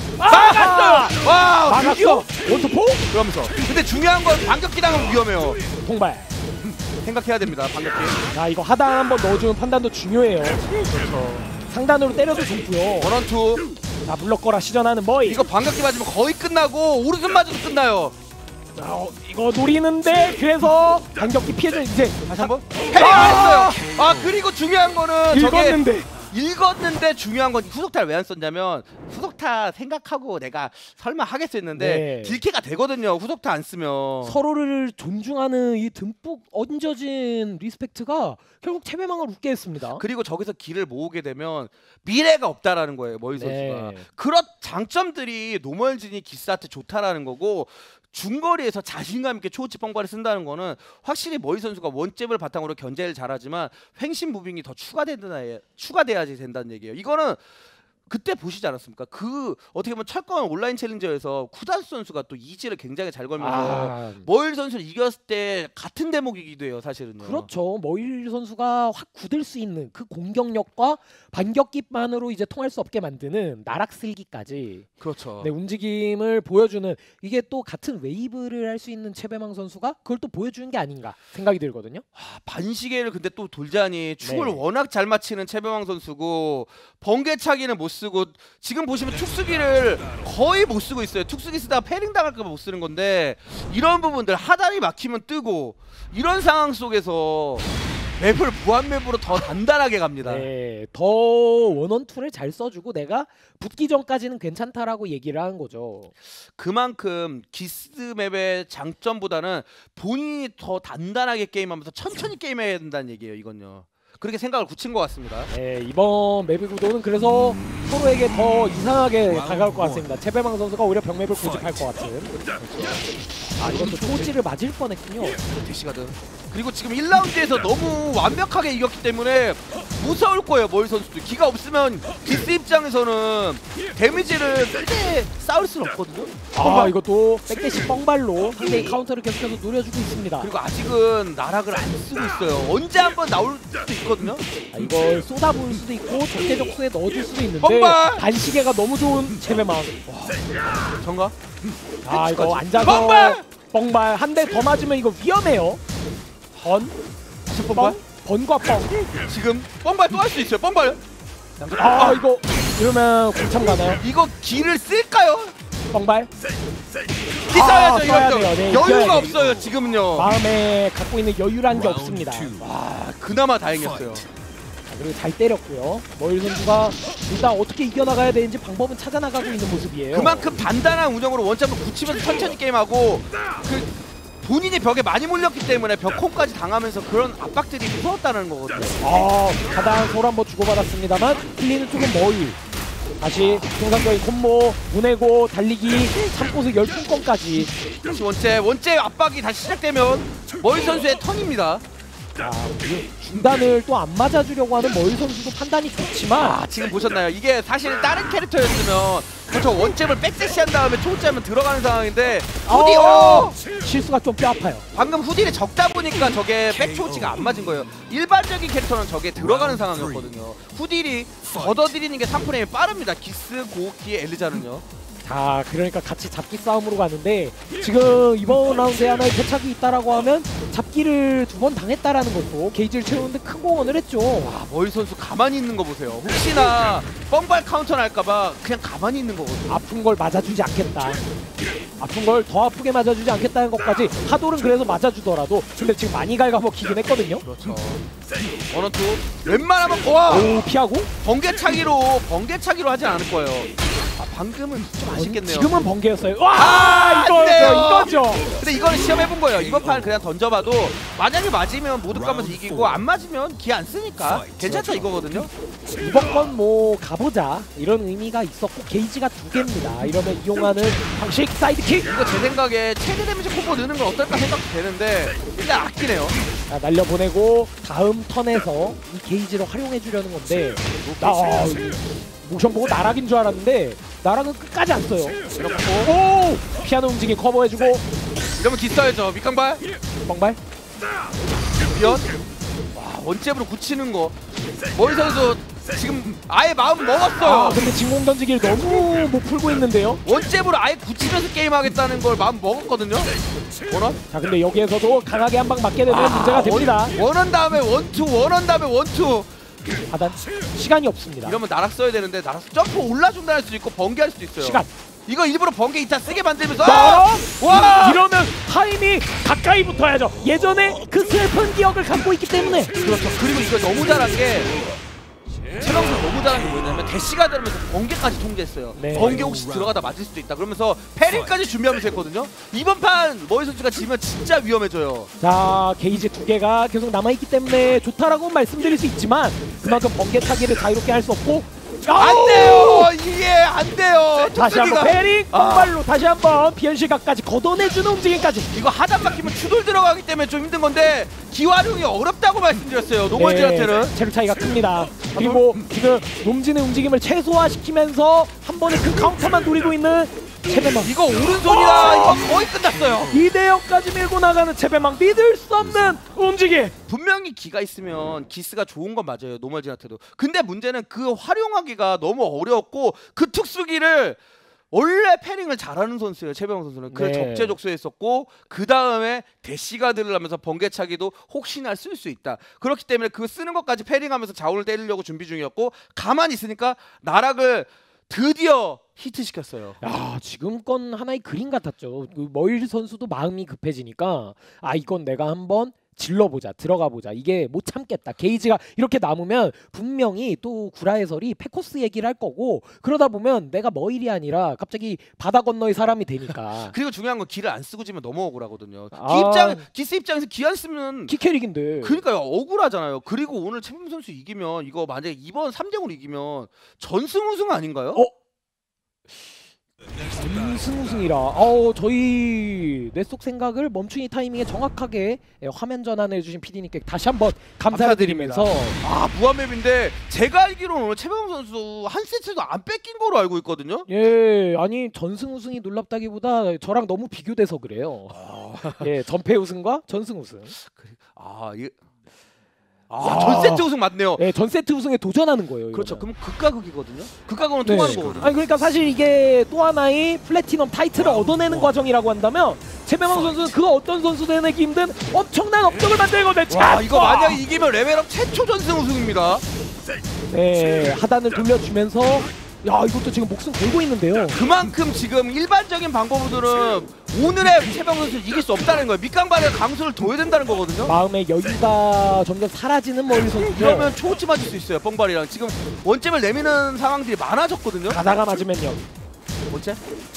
막았어요. 와 막았어. 드디어! 원투포 그러면서 근데 중요한 건 반격기 당하면 위험해요. 통발. 생각해야 됩니다. 반격기. 자 이거 하단 한번 넣어주는 판단도 중요해요. 그렇죠. 상단으로 때려도 좋고요. 원원투. 자 물러거라 시전하는 머일. 이거 반격기 맞으면 거의 끝나고 오른손 맞아도 끝나요. 자, 어, 이거 노리는데 그래서 반격기 피해줘 이제 다시 한번. 패링했어요. 아 그리고 중요한 거는 저게 읽었는데 읽었는데 중요한 건 후속타를 왜 안 썼냐면 후속타 생각하고 내가 설마 하겠어 했는데 네. 딜캐가 되거든요. 후속타 안 쓰면. 서로를 존중하는 이 듬뿍 얹어진 리스펙트가 결국 채배망을 웃게 했습니다. 그리고 저기서 길을 모으게 되면 미래가 없다라는 거예요. 머이 선수가. 네. 그런 장점들이 노멀진이 기스한테 좋다라는 거고 중거리에서 자신감 있게 초우치 뻥발을 쓴다는 거는 확실히 머이 선수가 원잽을 바탕으로 견제를 잘하지만 횡신 무빙이 더 추가된다 추가돼야지 된다는 얘기예요. 이거는 그때 보시지 않았습니까? 그 어떻게 보면 철권 온라인 챌린저에서 쿠다스 선수가 또 이지를 굉장히 잘 걸면서 아, 머일 선수를 이겼을 때 같은 대목이기도 해요, 사실은요. 그렇죠. 머일 선수가 확 굳을 수 있는 그 공격력과 반격기만으로 이제 통할 수 없게 만드는 나락슬기까지 그렇죠. 네, 움직임을 보여주는 이게 또 같은 웨이브를 할 수 있는 최배망 선수가 그걸 또 보여주는 게 아닌가 생각이 들거든요. 아, 반시계를 근데 또 돌자니 축을 네. 워낙 잘 맞히는 최병왕 선수고 번개차기는 못 쓰고 지금 보시면 툭쓰기를 거의 못 쓰고 있어요. 툭쓰기 쓰다가 패링 당할까 봐 못 쓰는 건데 이런 부분들 하단이 막히면 뜨고 이런 상황 속에서 맵을 무한 맵으로 더 단단하게 갑니다. 네, 더 원원투를 잘 써주고 내가 붙기 전까지는 괜찮다라고 얘기를 하는 거죠. 그만큼 기스 맵의 장점보다는 본인이 더 단단하게 게임하면서 천천히 게임해야 된다는 얘기예요. 이건요. 그렇게 생각을 굳힌 것 같습니다. 네, 이번 맵의 구도는 그래서 서로에게 더 이상하게 다가올 것 같습니다. 채배망 선수가 오히려 병맵을 고집할 것 같은. 아, 이것도 토지를 맞을 뻔했군요. 대시가든 그리고 지금 일 라운드에서 너무 완벽하게 이겼기 때문에 무서울 거예요. 머리 선수도 기가 없으면 기스 입장에서는 데미지를 크게 쌓을 수는 없거든요. 아 이것도 백대시 뻥발로 상대의 카운터를 계속해서 노려주고 있습니다. 그리고 아직은 나락을 안 쓰고 있어요. 언제 한번 나올 수도 있거든요. 아, 이걸 쏟아부을 수도 있고 적재적소에 넣어줄 수도 있는데 뻥발! 단시계가 너무 좋은 채배망. 정가? 아 이거 앉아서 뻥발! 뻥발 한 대 더 맞으면 이거 위험해요. 번, 다시 뻥, 뻥발? 번과 뻥. 지금 뻥발 또 할 수 있어요. 뻥발. 아 이거 이러면 공참 가나요? 이거 기를 쓸까요? 뻥발. 기사야죠. 아, 써야 이거 돼요. 네, 여유가 이겨야 없어요. 지금은요. 마음에 갖고 있는 여유란 게 없습니다. 와 그나마 다행이었어요. 자, 그리고 잘 때렸고요. 머일 선수가 일단 어떻게 이겨나가야 되는지 방법은 찾아나가고 있는 모습이에요. 그만큼 단단한 운영으로 원점을 굳히면서 천천히 게임하고 그 본인이 벽에 많이 몰렸기 때문에 벽홈까지 당하면서 그런 압박들이 무서웠다는 거거든요. 아, 하단 서로 한번 주고받았습니다만 흘리는 쪽은 머일. 다시 정상적인 콤보 보내고 달리기 참고서 열풍권까지. 다시 원째 원째 압박이 다시 시작되면 머일 선수의 턴입니다. 자, 중단을 또 안 맞아주려고 하는 머일 선수도 판단이 좋지만 아 지금 보셨나요? 이게 사실 다른 캐릭터였으면 저 원잽을 백대시한 다음에 초점은 들어가는 상황인데 후디 어! 실수가 좀 뼈 아파요. 방금 후딜이 적다 보니까 저게 백초치가 안 맞은 거예요. 일반적인 캐릭터는 저게 들어가는 상황이었거든요. 후딜이 걷어들이는 게 삼 프레임이 빠릅니다. 기스, 고키, 엘리자는요. 자, 그러니까 같이 잡기 싸움으로 가는데 지금 이번 라운드에 하나의 패착이 있다라고 하면 잡기를 두 번 당했다라는 것도 게이지를 채우는데 큰 공헌을 했죠. 와, 머일 선수 가만히 있는 거 보세요. 혹시나 뻥발 카운터 날까봐 그냥 가만히 있는 거거든요. 아픈 걸 맞아주지 않겠다. 아픈 걸 더 아프게 맞아주지 않겠다는 것까지 하돌은 그래서 맞아주더라도 근데 지금 많이 갉아먹히긴 했거든요. 그렇죠. 원원투 웬만하면 와 오, 피하고? 번개차기로 번개차기로 하진 않을 거예요. 아 방금은 좀 아쉽겠네요. 지금은 번개였어요. 와, 아, 안 이거죠, 돼요. 이거죠. 근데 이거는 시험해본 거예요. 이번 판 그냥 던져봐도 만약에 맞으면 모두 까면서 이기고 안 맞으면 기 안 쓰니까 괜찮다 이거거든요. 이번 건 뭐 가보자 이런 의미가 있었고 게이지가 두 개입니다. 이러면 이용하는 방식 사이드킥. 이거 제 생각에 최대 데미지 콤보 넣는 건 어떨까 생각도 되는데 일단 아끼네요. 자, 날려보내고 다음 턴에서 이 게이지를 활용해 주려는 건데 아, 모션 보고 나락인 줄 알았는데 나락은 끝까지 안 써요. 이렇고 오! 피하는 움직임 커버해주고 이러면 기싸야죠. 밑강발 뻥발. 비언 와 원잽으로 굳히는 거 머리 선수 지금 아예 마음 먹었어요. 아, 근데 진공 던지기를 너무 못 풀고 있는데요. 원잽으로 아예 굳히면서 게임하겠다는 걸 마음 먹었거든요. 원원 자, 근데 여기에서도 강하게 한 방 맞게 되면 문제가 됩니다. 원, 원원 다음에 원투 원원 다음에 원투 하단 시간이 없습니다. 이러면 나락 써야 되는데 나락 점프 올라준다 할 수도 있고 번개할 수도 있어요. 시간. 이거 일부러 번개 이타 쓰게 만들면서 와! 와! 이러면 타임이 가까이 붙어야죠. 예전에 그 슬픈 기억을 갖고 있기 때문에. 그렇죠. 그리고 이거 너무 잘한 게 최강수 너무 잘한 게 뭐냐면 대시가 들으면서 번개까지 통제했어요. 네. 번개 혹시 들어가다 맞을 수도 있다. 그러면서 패링까지 준비하면서 했거든요. 이번 판 머리 선수가 지면 진짜 위험해져요. 자, 게이지 두 개가 계속 남아있기 때문에 좋다라고 말씀드릴 수 있지만 그만큼 번개 타기를 자유롭게 할 수 없고 안 돼요. 이게 안 돼요. 다시 한번 톡쓰기가. 패링 아. 뻥발로 다시 한번 비현실각까지 걷어내주는 움직임까지. 이거 하단 막히면 추돌 들어가기 때문에 좀 힘든 건데 기활용이 어렵다고 말씀드렸어요. 노멀지한테는 네, 체력 차이가 큽니다. 그리고 지금 놈진의 움직임을 최소화시키면서 한 번에 그 카운터만 노리고 있는 채배망. 이거 오른손이라 이거 거의 끝났어요. 이 대 영까지 밀고 나가는 채배망. 믿을 수 없는 움직임. 분명히 기가 있으면 기스가 좋은 건 맞아요. 노멀지한테도. 근데 문제는 그 활용하기가 너무 어려웠고 그 특수기를 원래 패링을 잘하는 선수예요. 최병호 선수는. 그 네. 적재적소에 있었고 그 다음에 대시가드를 하면서 번개차기도 혹시나 쓸 수 있다. 그렇기 때문에 그 쓰는 것까지 패링하면서 자원을 때리려고 준비 중이었고 가만히 있으니까 나락을 드디어 히트시켰어요. 야, 지금 건 하나의 그림 같았죠. 그 머일 선수도 마음이 급해지니까 아, 이건 내가 한번 질러보자, 들어가보자. 이게 못 참겠다. 게이지가 이렇게 남으면 분명히 또 구라 해설이 패코스 얘기를 할 거고 그러다 보면 내가 머일이 아니라 갑자기 바다 건너의 사람이 되니까. 그리고 중요한 건 기를 안 쓰고 지면 너무 억울하거든요. 아. 기 입장, 기스 입장에서 기 안 쓰면 키캐릭인데. 그러니까요. 억울하잖아요. 그리고 오늘 최민 선수 이기면 이거 만약에 이번 삼 대 영으로 이기면 전승 우승 아닌가요? 어? 전승우승이라. 어 저희 뇌속 생각을 멈추니 타이밍에 정확하게 예, 화면 전환해 주신 피디님께 다시 한번 감사드리면서 아 무한맵인데 제가 알기로는 오늘 최병호 선수 한 세트도 안 뺏긴 거로 알고 있거든요. 예 아니 전승우승이 놀랍다기보다 저랑 너무 비교돼서 그래요. 예 전패 우승과 전승 우승. 아 이게 아, 전 세트 우승 맞네요. 예, 전 세트 우승에 도전하는 거예요. 그렇죠. 이거는. 그럼 극과 극이거든요. 극과 극은 네. 통하는 거거든요. 아니 그러니까 사실 이게 또 하나의 플래티넘 타이틀을 얻어내는 과정이라고 한다면 최병호 선수는 그 어떤 선수도 해내기 힘든 엄청난 업적을 만들거든요. 와 이거 만약에 이기면 레벨업 최초 전승 우승입니다. 네 하단을 돌려주면서 야 이것도 지금 목숨 걸고 있는데요. 그만큼 지금 일반적인 방법으로는 오늘의 최병호 선수를 이길 수 없다는 거예요. 밑강발의 강수를 둬야 된다는 거거든요. 마음의 여유가 점점 사라지는 머리 선수. 그러면 초호치 맞을 수 있어요. 뻥발이랑 지금 원점을 내미는 상황들이 많아졌거든요. 가다가 맞으면요. 원점?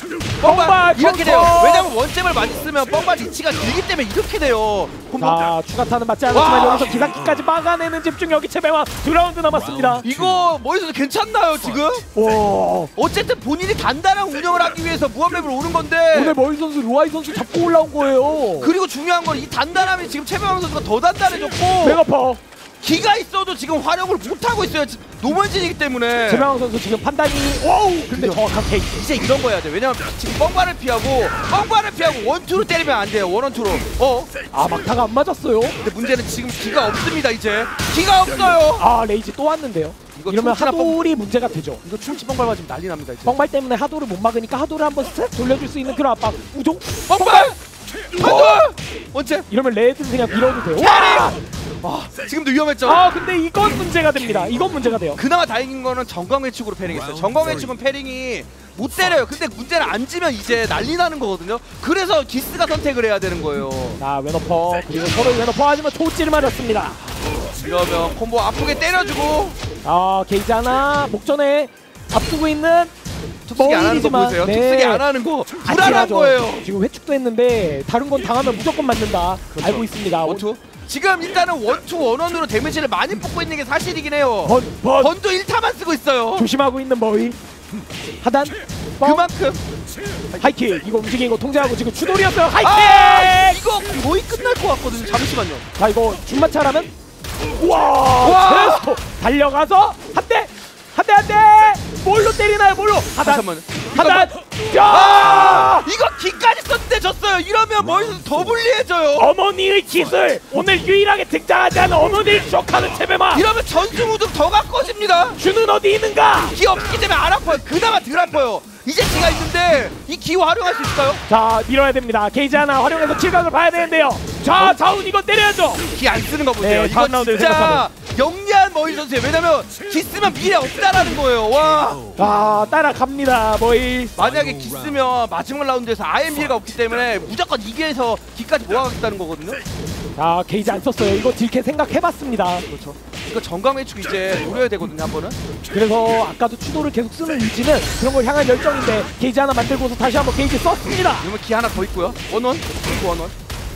뻥발 이렇게 컨터! 돼요. 왜냐면 원점을 많이 쓰면 뻥발 리치가 길기 때문에 이렇게 돼요. 자 추가타는 맞지 않았지만 와! 여기서 기상기까지 막아내는 집중력이 최병호. 두 라운드 남았습니다. 이거 머리에서 괜찮나요 지금? 와 어쨌든 본인이 단단한 운영을 하기 위해서 무한맵으로 오는 건데 오늘 머리 선수 루아이 선수 잡고 올라온 거예요. 그리고 중요한 건 이 단단함이 지금 최병호 선수가 더 단단해졌고 메가파. 기가 있어도 지금 활용을 못하고 있어요. 노멀진이기 때문에 최병호 선수 지금 판단이 와우 근데 그죠. 정확한 케이크. 이제 이런 거 해야 돼. 왜냐면 지금 뻥발을 피하고 뻥발을 피하고 원투로 때리면 안 돼요. 원원투로. 어? 아 막타가 안 맞았어요. 근데 문제는 지금 기가 없습니다. 이제 기가 없어요. 아 레이지 또 왔는데요. 이거 이러면 충치나 하돌이 문제가 되죠. 이거 충치 뻥발 맞으면 난리 납니다. 이제. 뻥발 때문에 하돌을 못 막으니까 하돌을 한번 스텝 돌려줄 수 있는 그런 압박. 우종 뻥발! 한돌! 원체. 이러면 레드는 그냥 밀어도 돼요. 와! 와 지금도 위험했죠. 아 근데 이건 문제가 됩니다. 이건 문제가 돼요. 그나마 다행인 거는 정광회축으로 패링했어요. 정광회축은 패링이 못 때려요. 근데 문제는 안 지면 이제 난리 나는 거거든요. 그래서 기스가 선택을 해야 되는 거예요. 자 웨너퍼 그리고 서로 웨너퍼 하지만 초찌를 맞았습니다. 이러면 콤보 아프게 때려주고 아 게이지 하나 목전에 앞두고 있는 툭쓰기 안 하는 거 보세요. 툭쓰기 안 하는 거 불안한 아찔하죠. 거예요. 지금 회축도 했는데 다른 건 당하면 무조건 맞는다. 그렇죠. 알고 있습니다. 원투? 지금 일단은 원투 원원으로 데미지를 많이 뽑고 있는 게 사실이긴 해요. 번, 번. 번도 일 타만 쓰고 있어요. 조심하고 있는 머위. 하단 뻥. 그만큼 하이킥 이거 움직이는 거 통제하고 지금 추돌이었어요. 하이킥. 아 이거 거의 끝날 것 같거든요. 잠시만요. 자 이거 준마차라면 우와 와! 제스토 달려가서 한대 한대 한대 뭘로 때리나요 뭘로 하단 잠깐만요. 하단 아! 야 이거 기까지 썼는데 졌어요. 이러면 머리에서 더 불리해져요. 어머니의 기술 오늘 유일하게 등장하지 않은 어머니를 추억하는 채배마 이러면 전승우등 더 가까워집니다. 주는 어디 있는가. 기 없기 때문에 안 아파요. 그나마 덜 아파요. 이제 기가 있는데 이 기 활용할 수 있을까요? 자 밀어야 됩니다. 게이지 하나 활용해서 칠각을 봐야 되는데요. 자 자운 이거 때려야죠. 기 안 쓰는 거 보세요. 네, 이거 다음 라운드를 진짜 영리한 머리 선수예요. 왜냐면 기 쓰면 미래 없다라는 거예요. 와 아 따라갑니다 머이. 만약에 기 쓰면 마지막 라운드에서 아예 미래가 없기 때문에 무조건 이기해서 기까지 모아가겠다는 거거든요. 자 게이지 안 썼어요. 이거 딜캐 생각해봤습니다. 그렇죠. 이거 정강매축 이제 노려야 되거든요. 한 번은. 그래서 아까도 추도를 계속 쓰는 의지는 그런 걸 향한 열정인데 게이지 하나 만들고서 다시 한번 게이지 썼습니다. 그러면 기 하나 더 있고요. 원원 그리고 원원.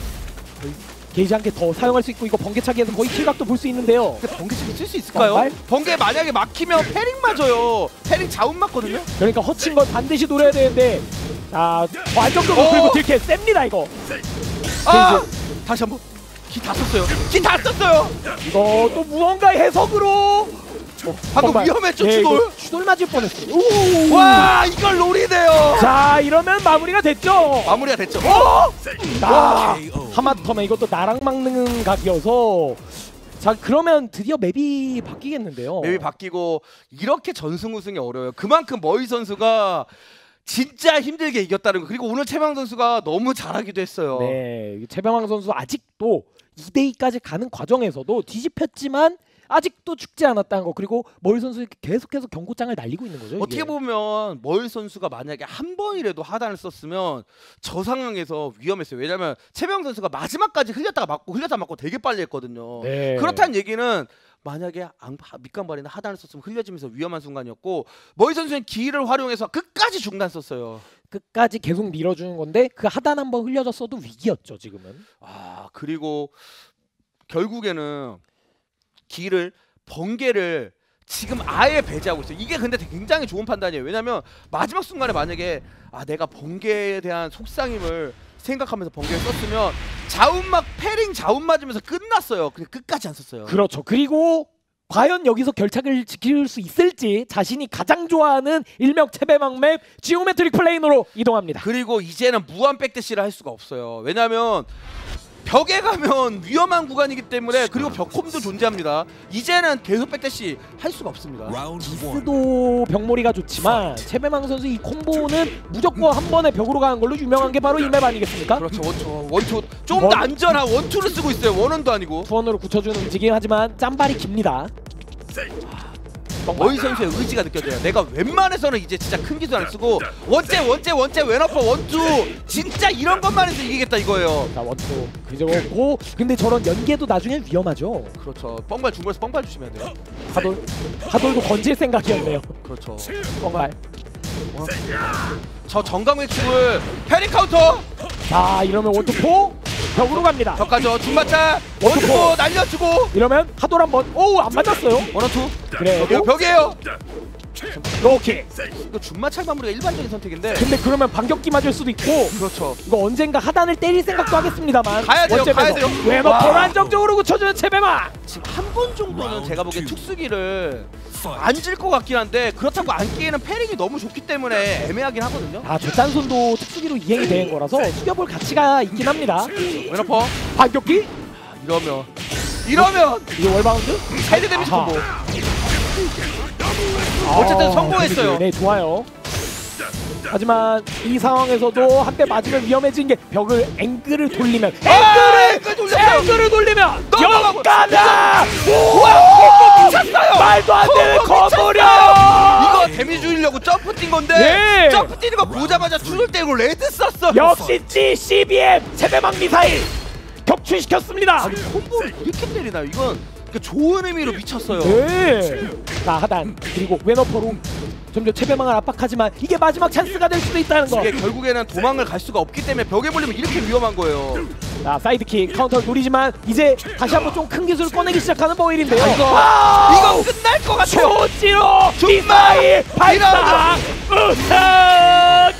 게이지 한 개 더 사용할 수 있고 이거 번개차기에서 거의 킬각도 볼 수 있는데요. 근데 번개치기 쓸 수 있을까요? 정말? 번개 만약에 막히면 패링 맞아요. 패링 자운 맞거든요. 그러니까 허친 걸 반드시 노려야 되는데 자 완전적으로 어! 그리고 딜캐 셉니다 이거. 아 다시 한번 기 다 썼어요. 기 다 썼어요. 이거 또 무언가의 해석으로 어, 방금 정말. 위험했죠, 예, 추돌? 이거 추돌 맞을 뻔했어요. 오! 와 이걸 롤이네요. 자 이러면 마무리가 됐죠. 마무리가 됐죠. 어? 아, 와. 하마터면 이것도 나랑 막는 각이어서 자 그러면 드디어 맵이 바뀌겠는데요. 맵이 바뀌고 이렇게 전승 우승이 어려워요. 그만큼 머이 선수가 진짜 힘들게 이겼다는 거. 그리고 오늘 최병 선수가 너무 잘하기도 했어요. 네, 최병왕 선수 아직도 이 대 이까지 가는 과정에서도 뒤집혔지만 아직도 죽지 않았다는 거. 그리고 머일 선수 계속해서 경고장을 날리고 있는 거죠. 어떻게 이게. 보면 머일 선수가 만약에 한 번이라도 하단을 썼으면 저 상황에서 위험했어요. 왜냐면 최병 선수가 마지막까지 흘렸다가 맞고 흘렸다 맞고 되게 빨리 했거든요. 네. 그렇다는 얘기는 만약에 안, 밑간발이나 하단을 썼으면 흘려지면서 위험한 순간이었고 머일 선수는 기회를 활용해서 끝까지 중단 썼어요. 끝까지 계속 밀어주는 건데 그 하단 한번 흘려졌어도 위기였죠 지금은. 아 그리고 결국에는 기를 번개를 지금 아예 배제하고 있어요. 이게 근데 굉장히 좋은 판단이에요. 왜냐면 마지막 순간에 만약에 아 내가 번개에 대한 속상임을 생각하면서 번개를 썼으면 자운막 패링 자운 맞으면서 끝났어요. 근데 끝까지 안 썼어요. 그렇죠. 그리고 과연 여기서 결착을 지킬 수 있을지 자신이 가장 좋아하는 일명 체배막 맵 지오메트릭 플레인으로 이동합니다. 그리고 이제는 무한 백대시를 할 수가 없어요. 왜냐면 벽에 가면 위험한 구간이기 때문에 그리고 벽홈도 존재합니다. 이제는 계속 백대시 할 수가 없습니다. 디스도 벽몰이가 좋지만 체배망 선수 이 콤보는 무조건 한 번에 벽으로 가는 걸로 유명한 게 바로 이 맵 아니겠습니까? 그렇죠. 원투, 원투 좀 더 안전한 원투를 쓰고 있어요. 원원도 아니고. 투원으로 굳혀주는 움직임 하지만 짬발이 깁니다. 어이 선수의 의지가 느껴져요. 내가 웬만해서는 이제 진짜 큰 기술 안 쓰고 원째 원째 원째 왼어퍼 원투 진짜 이런 것만 해서 이기겠다 이거예요. 자 원투 그저고 근데 저런 연계도 나중엔 위험하죠. 그렇죠. 뻥발 중거에서 뻥발 주시면 돼요. 하돌 하돌도 건질 생각이었네요. 그렇죠. 뻥발. 어? 저 정강의 킥을 패링 카운터. 자 이러면 원투포 벽으로 갑니다. 벽가죠. 중마차 원투포. 원투포 날려주고 이러면 하돌 한번 오우 안 맞았어요. 원투. 그래 벽, 벽이에요. 로킥. 이거 중마찰 마무리가 일반적인 선택인데. 근데 그러면 반격기 맞을 수도 있고 그렇죠. 이거 언젠가 하단을 때릴 생각도 하겠습니다만 가야 돼요, 가야 돼요. 왼어퍼로 안정적으로 굳혀주는 체배망. 지금 한 번 정도는 제가 보기엔 특수기를 안 질 것 같긴 한데 그렇다고 안 끼는 패링이 너무 좋기 때문에 애매하긴 하거든요. 아 저짠손도 특수기로 이행이 된 거라서 숙여볼 가치가 있긴 합니다. 왼어퍼 반격기? 이러면 이러면 이게 월바운드? 헤드 데미지 아하. 콤보. 어쨌든 아, 성공했어요. 네 좋아요. 하지만 이 상황에서도 한 대 맞으면 위험해진 게 벽을 앵글을 돌리면 아, 앵글을 앵글 돌렸어요. 앵글을 돌리면 넘어가고. 역가다. 콤보 미쳤어요. 말도 안 되는 콤보 거부려. 이거 데미지 줄이려고 점프 뛴 건데 네. 점프 뛰는 거 보자마자 줄을 떼고 레드 썼어. 역시 지 씨비엠 체배망 미사일 격추시켰습니다. 아니 콤보를 이렇게 때리나요? 이건 그 좋은 의미로 미쳤어요. 네. 자 하단 그리고 왼어퍼로 점점 체배망을 압박하지만 이게 마지막 찬스가 될 수도 있다는 거. 이게 결국에는 도망을 갈 수가 없기 때문에 벽에 몰리면 이렇게 위험한 거예요. 자 사이드킥 카운터를 노리지만 이제 다시 한번 좀 큰 기술을 꺼내기 시작하는 버일인데요. 아, 이거 와우! 이거 끝날 것 같아요. 조지로 정말 미사일 발사 우승.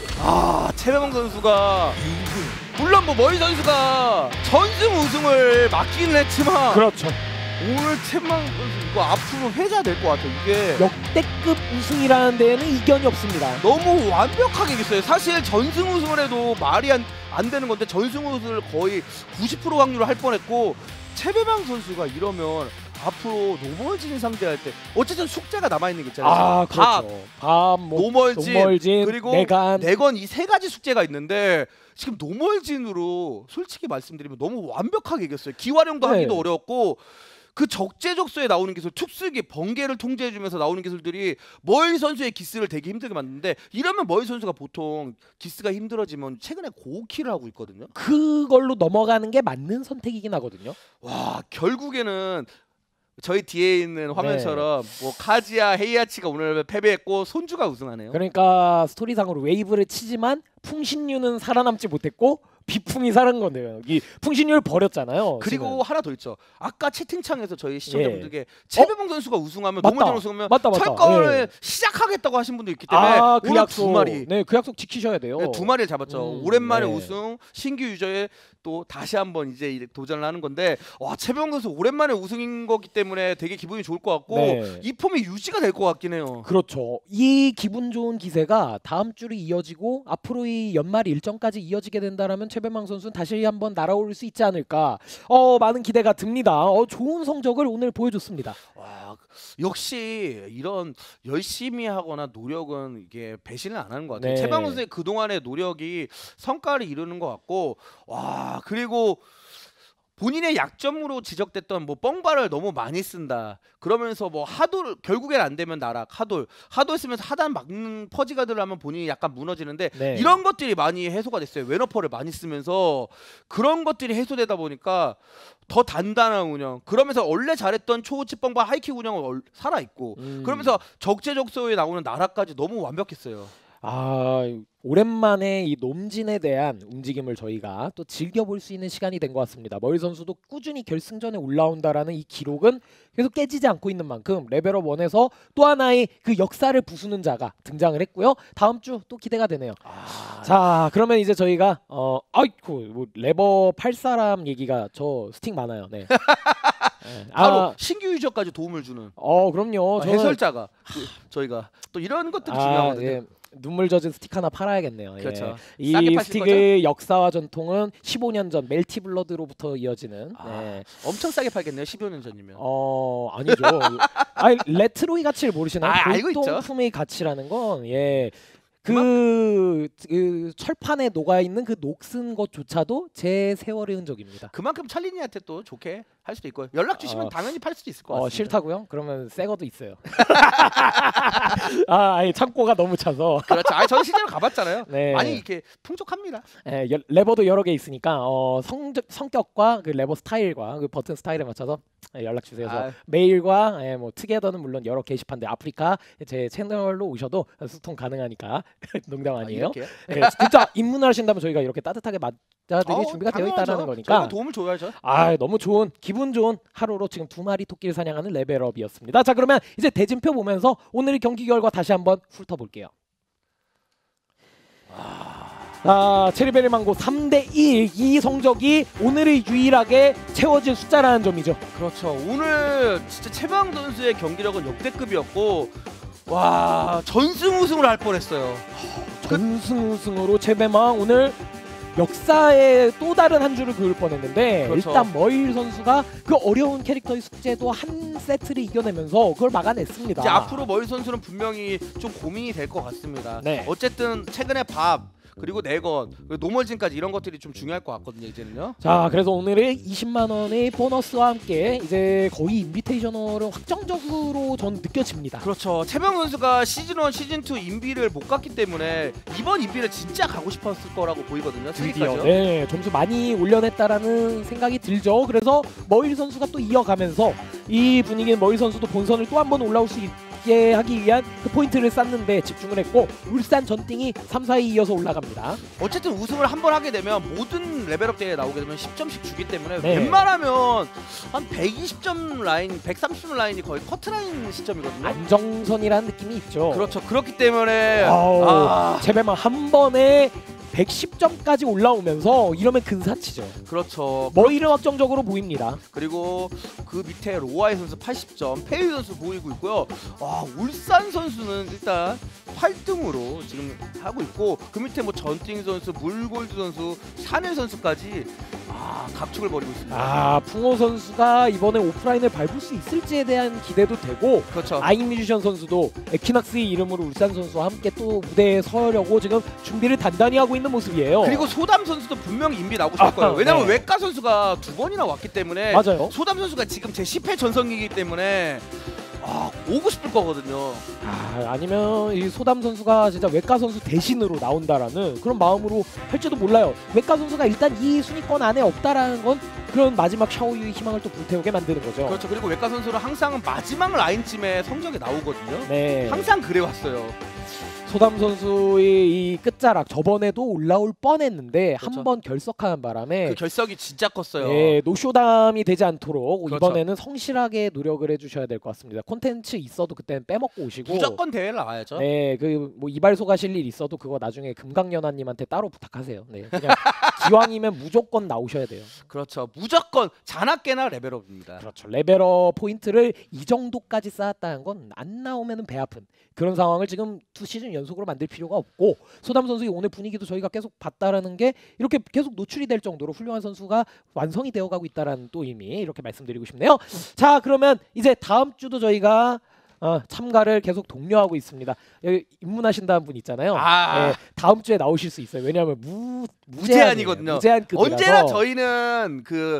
아 최배방 선수가 물론 뭐 머리 선수가 전승 우승을 막기는 했지만 그렇죠. 오늘 최배방 선수 이거 앞으로 회자 될 것 같아요. 이게 역대급 우승이라는 데에는 이견이 없습니다. 너무 완벽하게 이겼어요. 사실 전승 우승을 해도 말이 안, 안 되는 건데 전승 우승을 거의 구십 퍼센트 확률로 할 뻔했고 최배방 선수가 이러면 앞으로 노멀진 상대할 때 어쨌든 숙제가 남아있는 게 있잖아요. 아 그렇죠. 밤, 뭐, 노멀진, 노멀진, 그리고 내간. 내건 이 세 가지 숙제가 있는데 지금 노멀진으로 솔직히 말씀드리면 너무 완벽하게 이겼어요. 기활용도 네. 하기도 어려웠고 그 적재적소에 나오는 기술, 특수기, 번개를 통제해주면서 나오는 기술들이 머이 선수의 기스를 되게 힘들게 만드는데 이러면 머이 선수가 보통 기스가 힘들어지면 최근에 고키를 하고 있거든요. 그걸로 넘어가는 게 맞는 선택이긴 하거든요. 와 결국에는 저희 뒤에 있는 화면처럼 뭐 카지아, 헤이아치가 오늘 패배했고 손주가 우승하네요. 그러니까 스토리상으로 웨이브를 치지만 풍신유는 살아남지 못했고 비풍이 살은 건데요. 이 풍신유를 버렸잖아요. 그리고 지금. 하나 더 있죠. 아까 채팅창에서 저희 시청자분들께 예. 최배봉 선수가 우승하면 맞다. 노멀진 우승하면 맞다, 맞다. 철거를 예. 시작하겠다고 하신 분도 있기 때문에 아, 그 오늘 약속. 두 마리 네, 그 약속 지키셔야 돼요. 네, 두 마리를 잡았죠. 음, 오랜만에 네. 우승, 신규 유저에 또 다시 한번 이제 도전을 하는 건데 와 최배봉 선수 오랜만에 우승인 거기 때문에 되게 기분이 좋을 것 같고 네. 이 폼이 유지가 될 것 같긴 해요. 그렇죠. 이 기분 좋은 기세가 다음 주로 이어지고 앞으로 이 연말 일정까지 이어지게 된다라면 최배망 선수는 다시 한번 날아올 수 있지 않을까. 어 많은 기대가 듭니다. 어 좋은 성적을 오늘 보여줬습니다. 와 역시 이런 열심히 하거나 노력은 이게 배신을 안 하는 것 같아요. 네. 최배봉 선수의 그 동안의 노력이 성과를 이루는 것 같고 와 그리고 본인의 약점으로 지적됐던 뭐 뻥발을 너무 많이 쓴다. 그러면서 뭐 하돌 결국엔 안 되면 나락 하돌 하돌 쓰면서 하단 막는 퍼지가드를 하면 본인이 약간 무너지는데 네. 이런 것들이 많이 해소가 됐어요. 왼어퍼를 많이 쓰면서 그런 것들이 해소되다 보니까 더 단단한 운영. 그러면서 원래 잘했던 초우치 뻥발 하이킥 운영은 살아 있고 음. 그러면서 적재적소에 나오는 나락까지 너무 완벽했어요. 아, 오랜만에 이 놈진에 대한 움직임을 저희가 또 즐겨볼 수 있는 시간이 된 것 같습니다. 머리 선수도 꾸준히 결승전에 올라온다라는 이 기록은 계속 깨지지 않고 있는 만큼 레벨업 일에서 또 하나의 그 역사를 부수는 자가 등장을 했고요. 다음 주 또 기대가 되네요. 아, 자, 그러면 이제 저희가 어 아이고 뭐 레버 팔 사람 얘기가 저 스틱 많아요. 네. 네. 바로 아, 신규 유저까지 도움을 주는 어 그럼요. 아, 저는- 해설자가 그, 저희가 또 이런 것들이 중요하거든요. 예. 눈물 젖은 스틱 하나 팔아야겠네요. 예. 그렇죠. 이 싸게 파실 스틱의 역사와 전통은 십오 년 전 멜티 블러드로부터 이어지는. 아, 네. 엄청 싸게 팔겠네요. 십여 년 전이면. 어 아니죠. 아니 레트로의 가치를 모르시나요? 아, 알고 있죠. 골동품의 가치라는 건 예. 그, 그 철판에 녹아 있는 그 녹슨 것조차도 제 세월의 흔적입니다. 그만큼 찰리니한테 또 좋게 할 수도 있고요. 연락 주시면 어, 당연히 팔 수도 있을 것 어 같습니다. 싫다고요? 그러면 새 거도 있어요. 아, 아니 창고가 너무 차서. 그렇죠. 아, 저는 실제로 가봤잖아요. 네. 많이 이렇게 풍족합니다. 예, 여- 레버도 여러 개 있으니까 어, 성, 성격과 그 레버 스타일과 그 버튼 스타일에 맞춰서 예, 연락 주세요. 그래서 아, 메일과 예, 뭐 투게더는 물론 여러 게시판들 아프리카 제 채널로 오셔도 소통 가능하니까 농담 아, 아니에요. 이렇게요? 예, 진짜 입문하신다면 저희가 이렇게 따뜻하게 맞아드릴 어, 준비가 되어 당연하죠. 있다는 저희가 거니까. 도움을 줘야죠. 아, 너무 좋은 기분 좋은 하루로 지금 두 마리 토끼를 사냥하는 레벨업이었습니다. 자, 그러면 이제 대진표 보면서 오늘의 경기 결과 다시 한번 훑어볼게요. 아, 체리베리 망고 삼 대 일 이 성적이 오늘의 유일하게 채워질 숫자라는 점이죠. 그렇죠. 오늘 진짜 최방 선수의 경기력은 역대급이었고 와 전승 우승을 할 뻔했어요. 전승 우승으로 체배망 오늘 역사의 또 다른 한 줄을 그을 뻔했는데 그렇죠. 일단 머일 선수가 그 어려운 캐릭터의 숙제도 한 세트를 이겨내면서 그걸 막아냈습니다. 이제 앞으로 머리 선수는 분명히 좀 고민이 될 것 같습니다. 네. 어쨌든 최근에 밥 그리고 네건 그리고 노멀진까지 이런 것들이 좀 중요할 것 같거든요. 이제는요. 자, 그래서 오늘의 이십만 원의 보너스와 함께 이제 거의 인비테이셔널은 확정적으로 전 느껴집니다. 그렇죠. 최병 선수가 시즌 일, 시즌 이 인비를 못 갔기 때문에 이번 인비를 진짜 가고 싶었을 거라고 보이거든요. 드디어 세기까지요. 네, 점수 많이 올려냈다라는 생각이 들죠. 그래서 머일 선수가 또 이어가면서 이 분위기는 머일 선수도 본선을 또 한 번 올라올 수 있게 하기 위한 그 포인트를 쌓는데 집중을 했고 울산 전띵이 삼, 사에 이어서 올라갑니다. 어쨌든 우승을 한 번 하게 되면 모든 레벨업 대회에 나오게 되면 십 점씩 주기 때문에 네. 웬만하면 한 백이십 점 라인, 백삼십 점 라인이 거의 커트라인 시점이거든요. 안정선이라는 느낌이 있죠. 그렇죠. 그렇기 때문에 아우, 아, 제배만 한 번에 백십 점까지 올라오면서 이러면 근사치죠. 그렇죠. 머일은 확정적으로 보입니다. 그리고 그 밑에 로아이 선수 팔십 점, 페이 선수 보이고 있고요. 와, 울산 선수는 일단 팔 등으로 지금 하고 있고 그 밑에 뭐 전팅 선수, 물골드 선수, 샤넬 선수까지 아, 각축을 벌이고 있습니다. 아, 풍호 선수가 이번에 오프라인을 밟을 수 있을지에 대한 기대도 되고 그렇죠. 아임 뮤지션 선수도 에퀴낙스의 이름으로 울산 선수와 함께 또 무대에 서려고 지금 준비를 단단히 하고 있는 모습이에요. 그리고 소담 선수도 분명히 인비 나오고 싶을 거예요. 아하, 왜냐면 네. 외과 선수가 두 번이나 왔기 때문에 맞아요. 소담 선수가 지금 제 십 회 전성기이기 때문에 아, 오고 싶을 거거든요. 아, 아니면 이 소담 선수가 진짜 외과 선수 대신으로 나온다라는 그런 마음으로 할지도 몰라요. 외과 선수가 일단 이 순위권 안에 없다라는 건 그런 마지막 샤오유의 희망을 또 불태우게 만드는 거죠. 그렇죠. 그리고 외과 선수는 항상 마지막 라인쯤에 성적이 나오거든요. 네. 항상 그래 왔어요. 소담 선수의 이 끝자락 저번에도 올라올 뻔했는데 그렇죠. 한 번 결석하는 바람에 그 결석이 진짜 컸어요. 예, 노쇼담이 되지 않도록 그렇죠. 이번에는 성실하게 노력을 해주셔야 될 것 같습니다. 콘텐츠 있어도 그때는 빼먹고 오시고 무조건 대회를 나와야죠. 네, 그 뭐 이발소 가실 일 있어도 그거 나중에 금강연화님한테 따로 부탁하세요. 네, 그냥 기왕이면 무조건 나오셔야 돼요. 그렇죠. 무조건 자나깨나 레벨업입니다. 그렇죠. 레벨업 포인트를 이 정도까지 쌓았다는 건 안 나오면은 배 아픈 그런 상황을 지금 두 시즌 연속으로 만들 필요가 없고 소담 선수의 오늘 분위기도 저희가 계속 봤다라는 게 이렇게 계속 노출이 될 정도로 훌륭한 선수가 완성이 되어가고 있다라는 또 의미 이렇게 말씀드리고 싶네요. 자, 그러면 이제 다음 주도 저희가 어, 참가를 계속 독려하고 있습니다. 여기 입문하신다는 분 있잖아요. 아. 예, 다음 주에 나오실 수 있어요. 왜냐하면 무 무제한이거든요. 무제한급이라서 언제나 저희는 그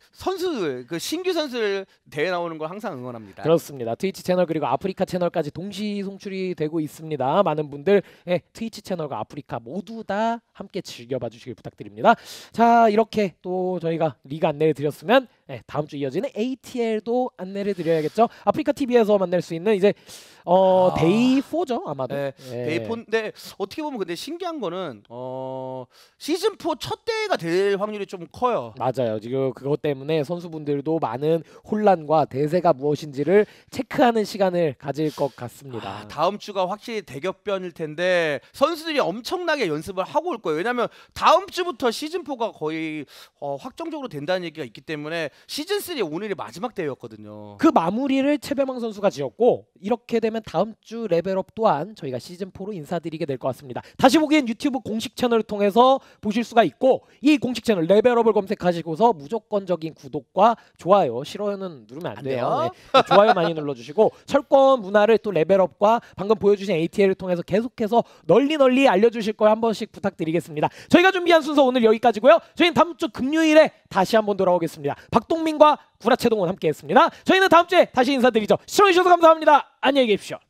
선수들, 그 신규 선수들 대회 나오는 걸 항상 응원합니다. 그렇습니다. 트위치 채널 그리고 아프리카 채널까지 동시 송출이 되고 있습니다. 많은 분들 예, 트위치 채널과 아프리카 모두 다 함께 즐겨봐 주시길 부탁드립니다. 자, 이렇게 또 저희가 리그 안내를 드렸으면 네, 다음 주 이어지는 에이티엘도 안내를 드려야겠죠. 아프리카 티비에서 만날 수 있는 이제 어, 아. 데이 포죠 아마도. 네, 예. 데이폰인데 어떻게 보면 근데 신기한 거는 어, 시즌 사 첫 대회가 될 확률이 좀 커요. 맞아요. 지금 그것 때문에 선수분들도 많은 혼란과 대세가 무엇인지를 체크하는 시간을 가질 것 같습니다. 아, 다음 주가 확실히 대격변일 텐데 선수들이 엄청나게 연습을 하고 올 거예요. 왜냐하면 다음 주부터 시즌 사가 거의 어, 확정적으로 된다는 얘기가 있기 때문에 시즌 삼 오늘이 마지막 대회였거든요. 그 마무리를 최배망 선수가 지었고 이렇게 되면 다음 주 레벨업 또한 저희가 시즌 사로 인사드리게 될 것 같습니다. 다시 보기엔 유튜브 공식 채널을 통해서 보실 수가 있고 이 공식 채널 레벨업을 검색하시고서 무조건적인 구독과 좋아요, 싫어요는 누르면 안 안 돼요. 돼요? 네, 좋아요 많이 눌러주시고 철권 문화를 또 레벨업과 방금 보여주신 에이티엘을 통해서 계속해서 널리 널리 알려주실 거 한 번씩 부탁드리겠습니다. 저희가 준비한 순서 오늘 여기까지고요. 저희는 다음 주 금요일에 다시 한번 돌아오겠습니다. 박동민과 구라체동원 함께했습니다. 저희는 다음 주에 다시 인사드리죠. 시청해주셔서 감사합니다. 안녕히 계십시오.